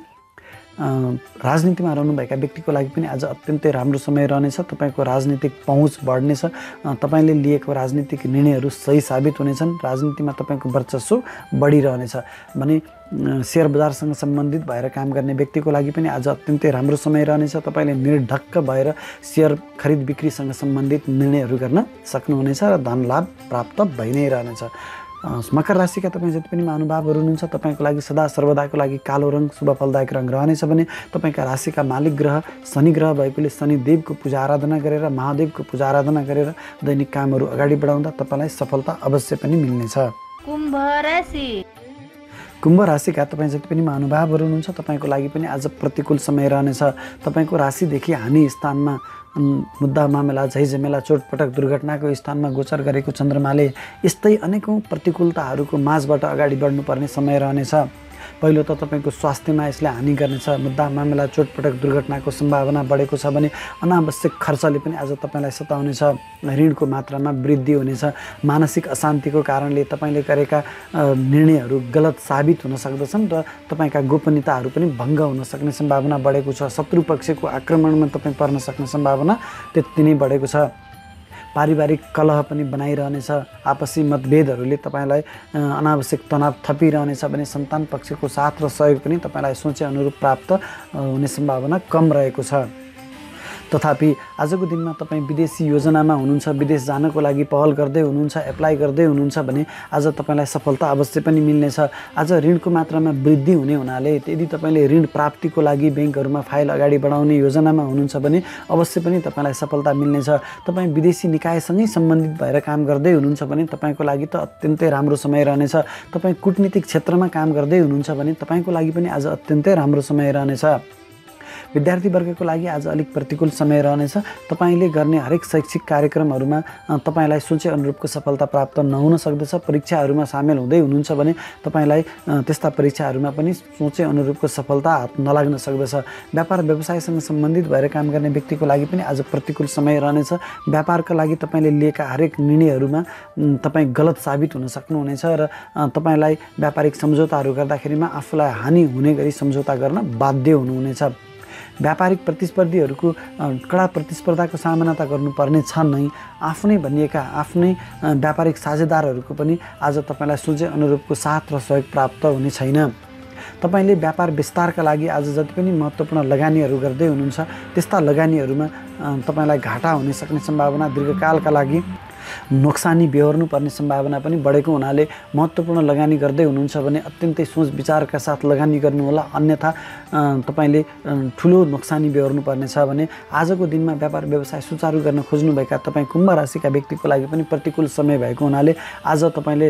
राजनीतिमा रहनुभएका व्यक्तिको लागि पनि आज अत्यन्तै राम्रो समय रहनेछ। तपाईँको राजनीतिक पहुँच बढ्नेछ। तपाईँले लिएको राजनीतिक निर्णयहरू सही साबित हुनेछन्। राजनीतिमा तपाईँको वर्चस्व बढिरहनेछ भने शेयर बजारसँग सम्बन्धित भएर काम गर्ने व्यक्तिको लागि पनि आज अत्यन्तै राम्रो समय रहनेछ। तपाईँले निर्धक्क भएर शेयर खरिद बिक्रीसँग सम्बन्धित निर्णयहरू गर्न सक्नुहुनेछ र धन लाभ प्राप्त भइ नै रहनेछ। मकर राशिका तपाईँ जति पनि महानुभावहरू हुनुहुन्छ, तपाईँको लागि सदा सर्वदाको लागि कालो रङ शुभ फलदायक रङ रहनेछ भने तपाईँका राशिका मालिक ग्रह शनि ग्रह भएकोले शनिदेवको पूजा आराधना गरेर महादेवको पूजा आराधना गरेर दैनिक कामहरू अगाडि बढाउँदा तपाईँलाई सफलता अवश्य पनि मिल्नेछ। कुम्भ राशि कुम्भ राशिका तपाईँ जति पनि महानुभावहरू हुनुहुन्छ, तपाईँको लागि पनि आज प्रतिकूल समय रहनेछ। तपाईँको राशिदेखि हानि स्थानमा मुद्दा मामला झैझमेला चोटपटक दुर्घटनाको स्थानमा गोचर गरेको चन्द्रमाले यस्तै अनेकौँ प्रतिकूलताहरूको माझबाट अगाडि बढ्नुपर्ने समय रहनेछ। पहिलो त तपाईँको स्वास्थ्यमा यसले हानि गर्नेछ। मुद्दा मामला चोटपटक दुर्घटनाको सम्भावना बढेको छ भने अनावश्यक खर्चले पनि आज तपाईँलाई सताउनेछ। ऋणको मात्रामा वृद्धि हुनेछ। मानसिक अशान्तिको कारणले तपाईँले गरेका निर्णयहरू गलत साबित हुन सक्दछन् र तपाईँका गोपनीयताहरू पनि भङ्ग हुन सक्ने सम्भावना बढेको छ। शत्रु पक्षको आक्रमणमा तपाईँ पर्न सक्ने सम्भावना त्यति नै बढेको छ। पारिवारिक कलह पनि बनाइरहनेछ। आपसी मतभेदहरूले तपाईँलाई अनावश्यक तनाव थपिरहनेछ भने सन्तान पक्षको साथ र सहयोग पनि तपाईँलाई सोचे अनुरूप प्राप्त हुने सम्भावना कम रहेको छ। तथापि आजको दिनमा तपाईँ विदेशी योजनामा हुनुहुन्छ, विदेश जानको लागि पहल गर्दै हुनुहुन्छ, एप्लाई गर्दै हुनुहुन्छ भने आज तपाईँलाई सफलता अवश्य पनि मिल्नेछ। आज ऋणको मात्रामा वृद्धि हुने हुनाले यदि तपाईँले ऋण प्राप्तिको लागि ब्याङ्कहरूमा फाइल अगाडि बढाउने योजनामा हुनुहुन्छ भने अवश्य पनि तपाईँलाई सफलता मिल्नेछ। तपाईँ विदेशी निकायसँगै सम्बन्धित भएर काम गर्दै हुनुहुन्छ भने तपाईँको लागि त अत्यन्तै राम्रो समय रहनेछ। तपाईँ कूटनीतिक क्षेत्रमा काम गर्दै हुनुहुन्छ भने तपाईँको लागि पनि आज अत्यन्तै राम्रो समय रहनेछ। विद्यार्थी वर्गको लागि आज अलिक प्रतिकूल समय रहनेछ। तपाईँले गर्ने हरेक शैक्षिक कार्यक्रमहरूमा तपाईँलाई सोचे अनुरूपको सफलता प्राप्त नहुन सक्दछ। परीक्षाहरूमा सामेल हुँदै हुनुहुन्छ भने तपाईँलाई त्यस्ता परीक्षाहरूमा पनि सोचे अनुरूपको सफलता हात नलाग्न सक्दछ। व्यापार व्यवसायसँग सम्बन्धित भएर काम गर्ने व्यक्तिको लागि पनि आज प्रतिकूल समय रहनेछ। व्यापारका लागि तपाईँले लिएका हरेक निर्णयहरूमा तपाईँ गलत साबित हुन सक्नुहुनेछ र तपाईँलाई व्यापारिक सम्झौताहरू गर्दाखेरिमा आफूलाई हानि हुने गरी सम्झौता गर्न बाध्य हुनुहुनेछ। व्यापारिक प्रतिस्पर्धीहरूको कडा प्रतिस्पर्धाको सामना त गर्नुपर्ने छ नै। आफ्नै भनिएका आफ्नै व्यापारिक साझेदारहरूको पनि आज तपाईँलाई सोचे अनुरूपको साथ र सहयोग प्राप्त हुने छैन। तपाईँले व्यापार विस्तारका लागि आज जति पनि महत्त्वपूर्ण लगानीहरू गर्दै हुनुहुन्छ त्यस्ता लगानीहरूमा तपाईँलाई घाटा हुन सक्ने सम्भावना, दीर्घकालका लागि नोक्सानी बेहोर्नु पर्ने सम्भावना पनि बढेको हुनाले महत्त्वपूर्ण लगानी गर्दै हुनुहुन्छ भने अत्यन्तै सोच विचारका साथ लगानी गर्नुहोला, अन्यथा तपाईँले ठुलो नोक्सानी बेहोर्नु पर्नेछ भने आजको दिनमा व्यापार व्यवसाय सुचारू गर्न खोज्नुभएका तपाईँ कुम्भ राशिका व्यक्तिको लागि पनि प्रतिकूल समय भएको हुनाले आज तपाईँले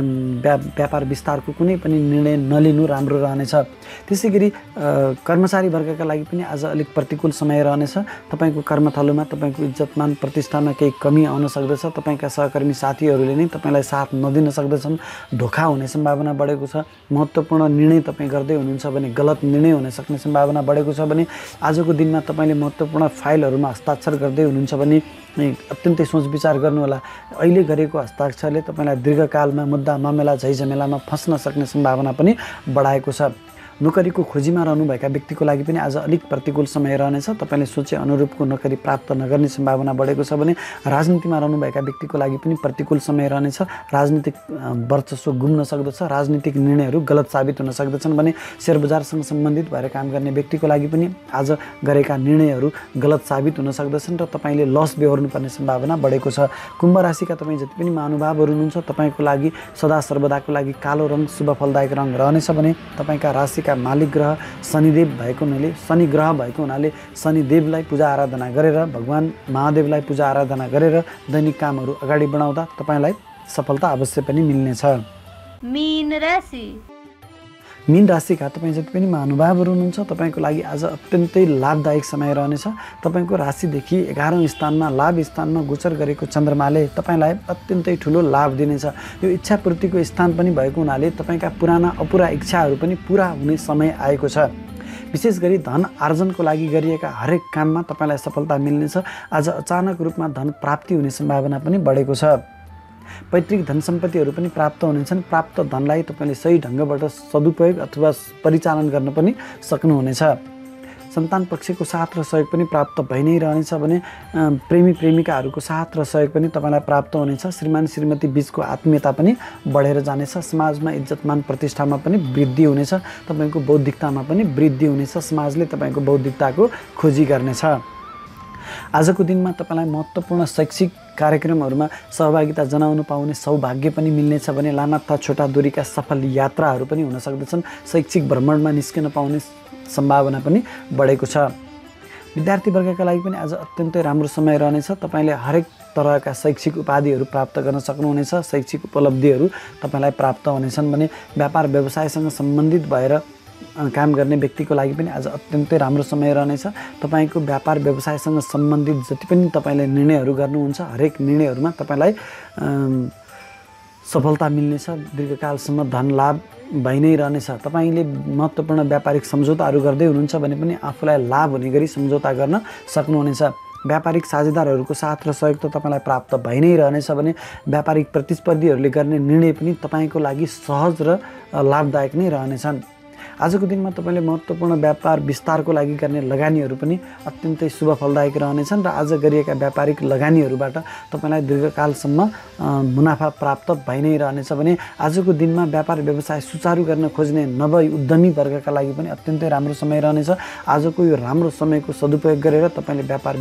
व्यापार विस्तारको कुनै पनि निर्णय नलिनु राम्रो रहनेछ। त्यसै गरी कर्मचारी वर्गका लागि पनि आज अलिक प्रतिकूल समय रहनेछ। तपाईँको कर्मथलोमा तपाईँको इज्जतमान प्रतिष्ठामा केही कमी आउन सक्दछ। तपाईँका सहकर्मी साथीहरूले नै तपाईँलाई साथ नदिन सक्दछन्। धोका हुने सम्भावना बढेको छ। महत्त्वपूर्ण निर्णय तपाईँ गर्दै हुनुहुन्छ भने गलत निर्णय हुन सक्ने सम्भावना बढेको छ भने आजको दिनमा तपाईँले महत्त्वपूर्ण फाइलहरूमा हस्ताक्षर गर्दै हुनुहुन्छ भने अत्यन्तै सोच विचार गर्नुहोला। अहिले गरेको हस्ताक्षरले तपाईँलाई दीर्घकालमा मुद्दा मामला झैझमेलामा फस्न सक्ने सम्भावना पनि बढाएको छ। नोकरीको खोजीमा रहनुभएका व्यक्तिको लागि पनि आज अलिक प्रतिकूल समय रहनेछ। तपाईँले सोचे अनुरूपको नोकरी प्राप्त नगर्ने सम्भावना बढेको छ भने राजनीतिमा रहनुभएका व्यक्तिको लागि पनि प्रतिकूल समय रहनेछ। राजनीतिक वर्चस्व गुम्न सक्दछ, राजनीतिक निर्णयहरू गलत साबित हुन सक्दछन् भने सेयर बजारसँग सम्बन्धित भएर काम गर्ने व्यक्तिको लागि पनि आज गरेका निर्णयहरू गलत साबित हुन सक्दछन् र तपाईँले लस बेहोर्नुपर्ने सम्भावना बढेको छ। कुम्भ राशिका तपाईँ जति पनि महानुभावहरू हुनुहुन्छ तपाईँको लागि सदा सर्वदाको लागि कालो रङ शुभ फलदायक रङ रहनेछ भने तपाईँका राशिका मालिक ग्रह शनिदेव भएको हुनाले शनि ग्रह भएको हुनाले शनिदेवलाई पूजा आराधना गरेर भगवान महादेवलाई पूजा आराधना गरेर दैनिक कामहरू अगाडि बढाउँदा तपाईँलाई सफलता अवश्य पनि मिल्नेछ। मीन राशि मीन राशिका तपाईँ जति पनि महानुभावहरू हुनुहुन्छ तपाईँको लागि आज अत्यन्तै लाभदायक समय रहनेछ। तपाईँको राशिदेखि एघारौँ स्थानमा लाभ स्थानमा गोचर गरेको चन्द्रमाले तपाईँलाई अत्यन्तै ठुलो लाभ दिनेछ। यो इच्छापूर्तिको स्थान पनि भएको हुनाले तपाईँका पुराना अपुरा इच्छाहरू पनि पुरा हुने समय आएको छ। विशेष गरी धन आर्जनको लागि गरिएका हरेक काममा तपाईँलाई सफलता मिल्नेछ। आज अचानक रूपमा धन प्राप्ति हुने सम्भावना पनि बढेको छ। पैतृक धन सम्पत्तिहरू पनि प्राप्त हुनेछन्। प्राप्त धनलाई तपाईँले सही ढङ्गबाट सदुपयोग अथवा परिचालन गर्न पनि सक्नुहुनेछ। सन्तान पक्षको साथ र सहयोग पनि प्राप्त भइ नै रहनेछ भने प्रेमी प्रेमिकाहरूको साथ र सहयोग पनि तपाईँलाई प्राप्त हुनेछ। श्रीमान श्रीमती बीचको आत्मीयता पनि बढेर जानेछ। समाजमा इज्जतमान प्रतिष्ठामा पनि वृद्धि हुनेछ। तपाईँको बौद्धिकतामा पनि वृद्धि हुनेछ। समाजले तपाईँको बौद्धिकताको खोजी गर्नेछ। आजको दिनमा तपाईँलाई महत्त्वपूर्ण शैक्षिक कार्यक्रमहरूमा सहभागिता जनाउन पाउने सौभाग्य पनि मिल्नेछ भने लामा तथा छोटा दूरीका सफल यात्राहरू पनि हुन सक्दछन्। शैक्षिक भ्रमणमा निस्किन पाउने सम्भावना पनि बढेको छ। विद्यार्थी वर्गका लागि पनि आज अत्यन्तै राम्रो समय रहनेछ। तपाईँले हरेक तरहका शैक्षिक उपाधिहरू प्राप्त गर्न सक्नुहुनेछ। शैक्षिक उपलब्धिहरू तपाईँलाई प्राप्त हुनेछन् भने व्यापार व्यवसायसँग सम्बन्धित भएर काम गर्ने व्यक्तिको लागि पनि आज अत्यन्तै राम्रो समय रहनेछ। तपाईँको व्यापार व्यवसायसँग सम्बन्धित जति पनि तपाईँले निर्णयहरू गर्नुहुन्छ हरेक निर्णयहरूमा तपाईँलाई सफलता मिल्नेछ। दीर्घकालसम्म धन लाभ भइ नै रहनेछ। तपाईँले महत्त्वपूर्ण व्यापारिक सम्झौताहरू गर्दै हुनुहुन्छ भने पनि आफूलाई लाभ हुने गरी सम्झौता गर्न सक्नुहुनेछ। व्यापारिक साझेदारहरूको साथ र सहयोग त तपाईँलाई प्राप्त भइ नै रहनेछ भने व्यापारिक प्रतिस्पर्धीहरूले गर्ने निर्णय पनि तपाईँको लागि सहज र लाभदायक नै रहनेछन्। आजको दिनमा तपाईँले महत्त्वपूर्ण व्यापार विस्तारको लागि गर्ने लगानीहरू पनि अत्यन्तै शुभ फलदायक रहनेछन् र आज गरिएका व्यापारिक लगानीहरूबाट तपाईँलाई दीर्घकालसम्म मुनाफा प्राप्त भइ नै रहनेछ भने आजको दिनमा व्यापार व्यवसाय सुचारू गर्न खोज्ने नव उद्यमी वर्गका लागि पनि अत्यन्तै राम्रो समय रहनेछ। आजको यो राम्रो समयको सदुपयोग गरेर तपाईँले व्यापार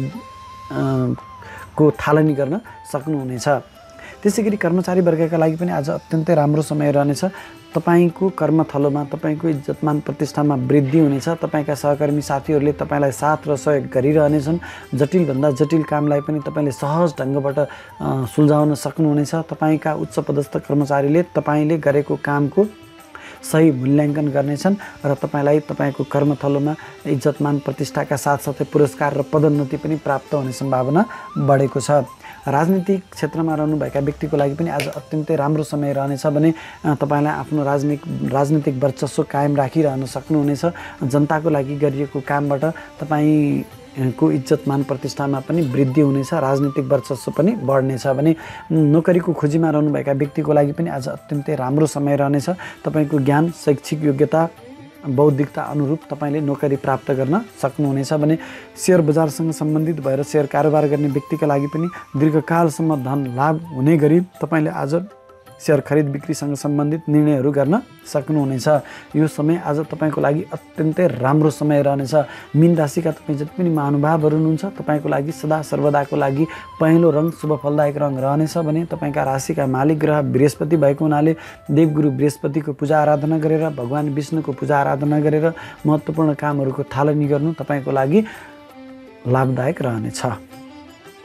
को थालनी गर्न सक्नुहुनेछ। त्यसै गरी कर्मचारी वर्गका लागि पनि आज अत्यन्तै राम्रो समय रहनेछ। तपाईँको कर्मथलोमा तपाईँको इज्जतमान प्रतिष्ठामा वृद्धि हुनेछ। तपाईँका सहकर्मी साथीहरूले तपाईँलाई साथ र सहयोग गरिरहनेछन्। जटिलभन्दा जटिल कामलाई पनि तपाईँले सहज ढङ्गबाट सुल्झाउन सक्नुहुनेछ। तपाईँका उच्च पदस्थ कर्मचारीले तपाईँले गरेको कामको सही मूल्याङ्कन गर्नेछन् र तपाईँलाई तपाईँको कर्मथलोमा इज्जतमान प्रतिष्ठाका साथसाथै पुरस्कार र पदोन्नति पनि प्राप्त हुने सम्भावना बढेको छ। राजनीतिक क्षेत्रमा रहनुभएका व्यक्तिको लागि पनि आज अत्यन्तै राम्रो समय रहनेछ भने तपाईँलाई आफ्नो राजनीतिक राजनीतिक वर्चस्व कायम राखिरहन सक्नुहुनेछ। जनताको लागि गरिएको कामबाट तपाईँको इज्जतमान प्रतिष्ठामा पनि वृद्धि हुनेछ। राजनीतिक वर्चस्व पनि बढ्नेछ भने नोकरीको खोजीमा रहनुभएका व्यक्तिको लागि पनि आज अत्यन्तै राम्रो समय रहनेछ। तपाईँको ज्ञान शैक्षिक योग्यता बौद्धिकता अनुरूप तपाईँले नोकरी प्राप्त गर्न सक्नुहुनेछ भने सेयर बजारसँग सम्बन्धित भएर सेयर कारोबार गर्ने व्यक्तिका लागि पनि दीर्घकालसम्म धन लाभ हुने गरी तपाईँले आज सेयर खरिद बिक्रीसँग सम्बन्धित निर्णयहरू गर्न सक्नुहुनेछ। यो समय आज तपाईँको लागि अत्यन्तै राम्रो समय रहनेछ। मीन राशिका तपाईँ जति पनि महानुभावहरू हुनुहुन्छ तपाईँको लागि सदा सर्वदाको लागि पहेँलो रङ शुभ फलदायक रङ रहनेछ भने तपाईँका राशिका मालिक ग्रह बृहस्पति भएको हुनाले देवगुरु बृहस्पतिको पूजा आराधना गरेर भगवान विष्णुको पूजा आराधना गरेर महत्त्वपूर्ण कामहरूको थालनी गर्नु तपाईँको लागि लाभदायक रहनेछ।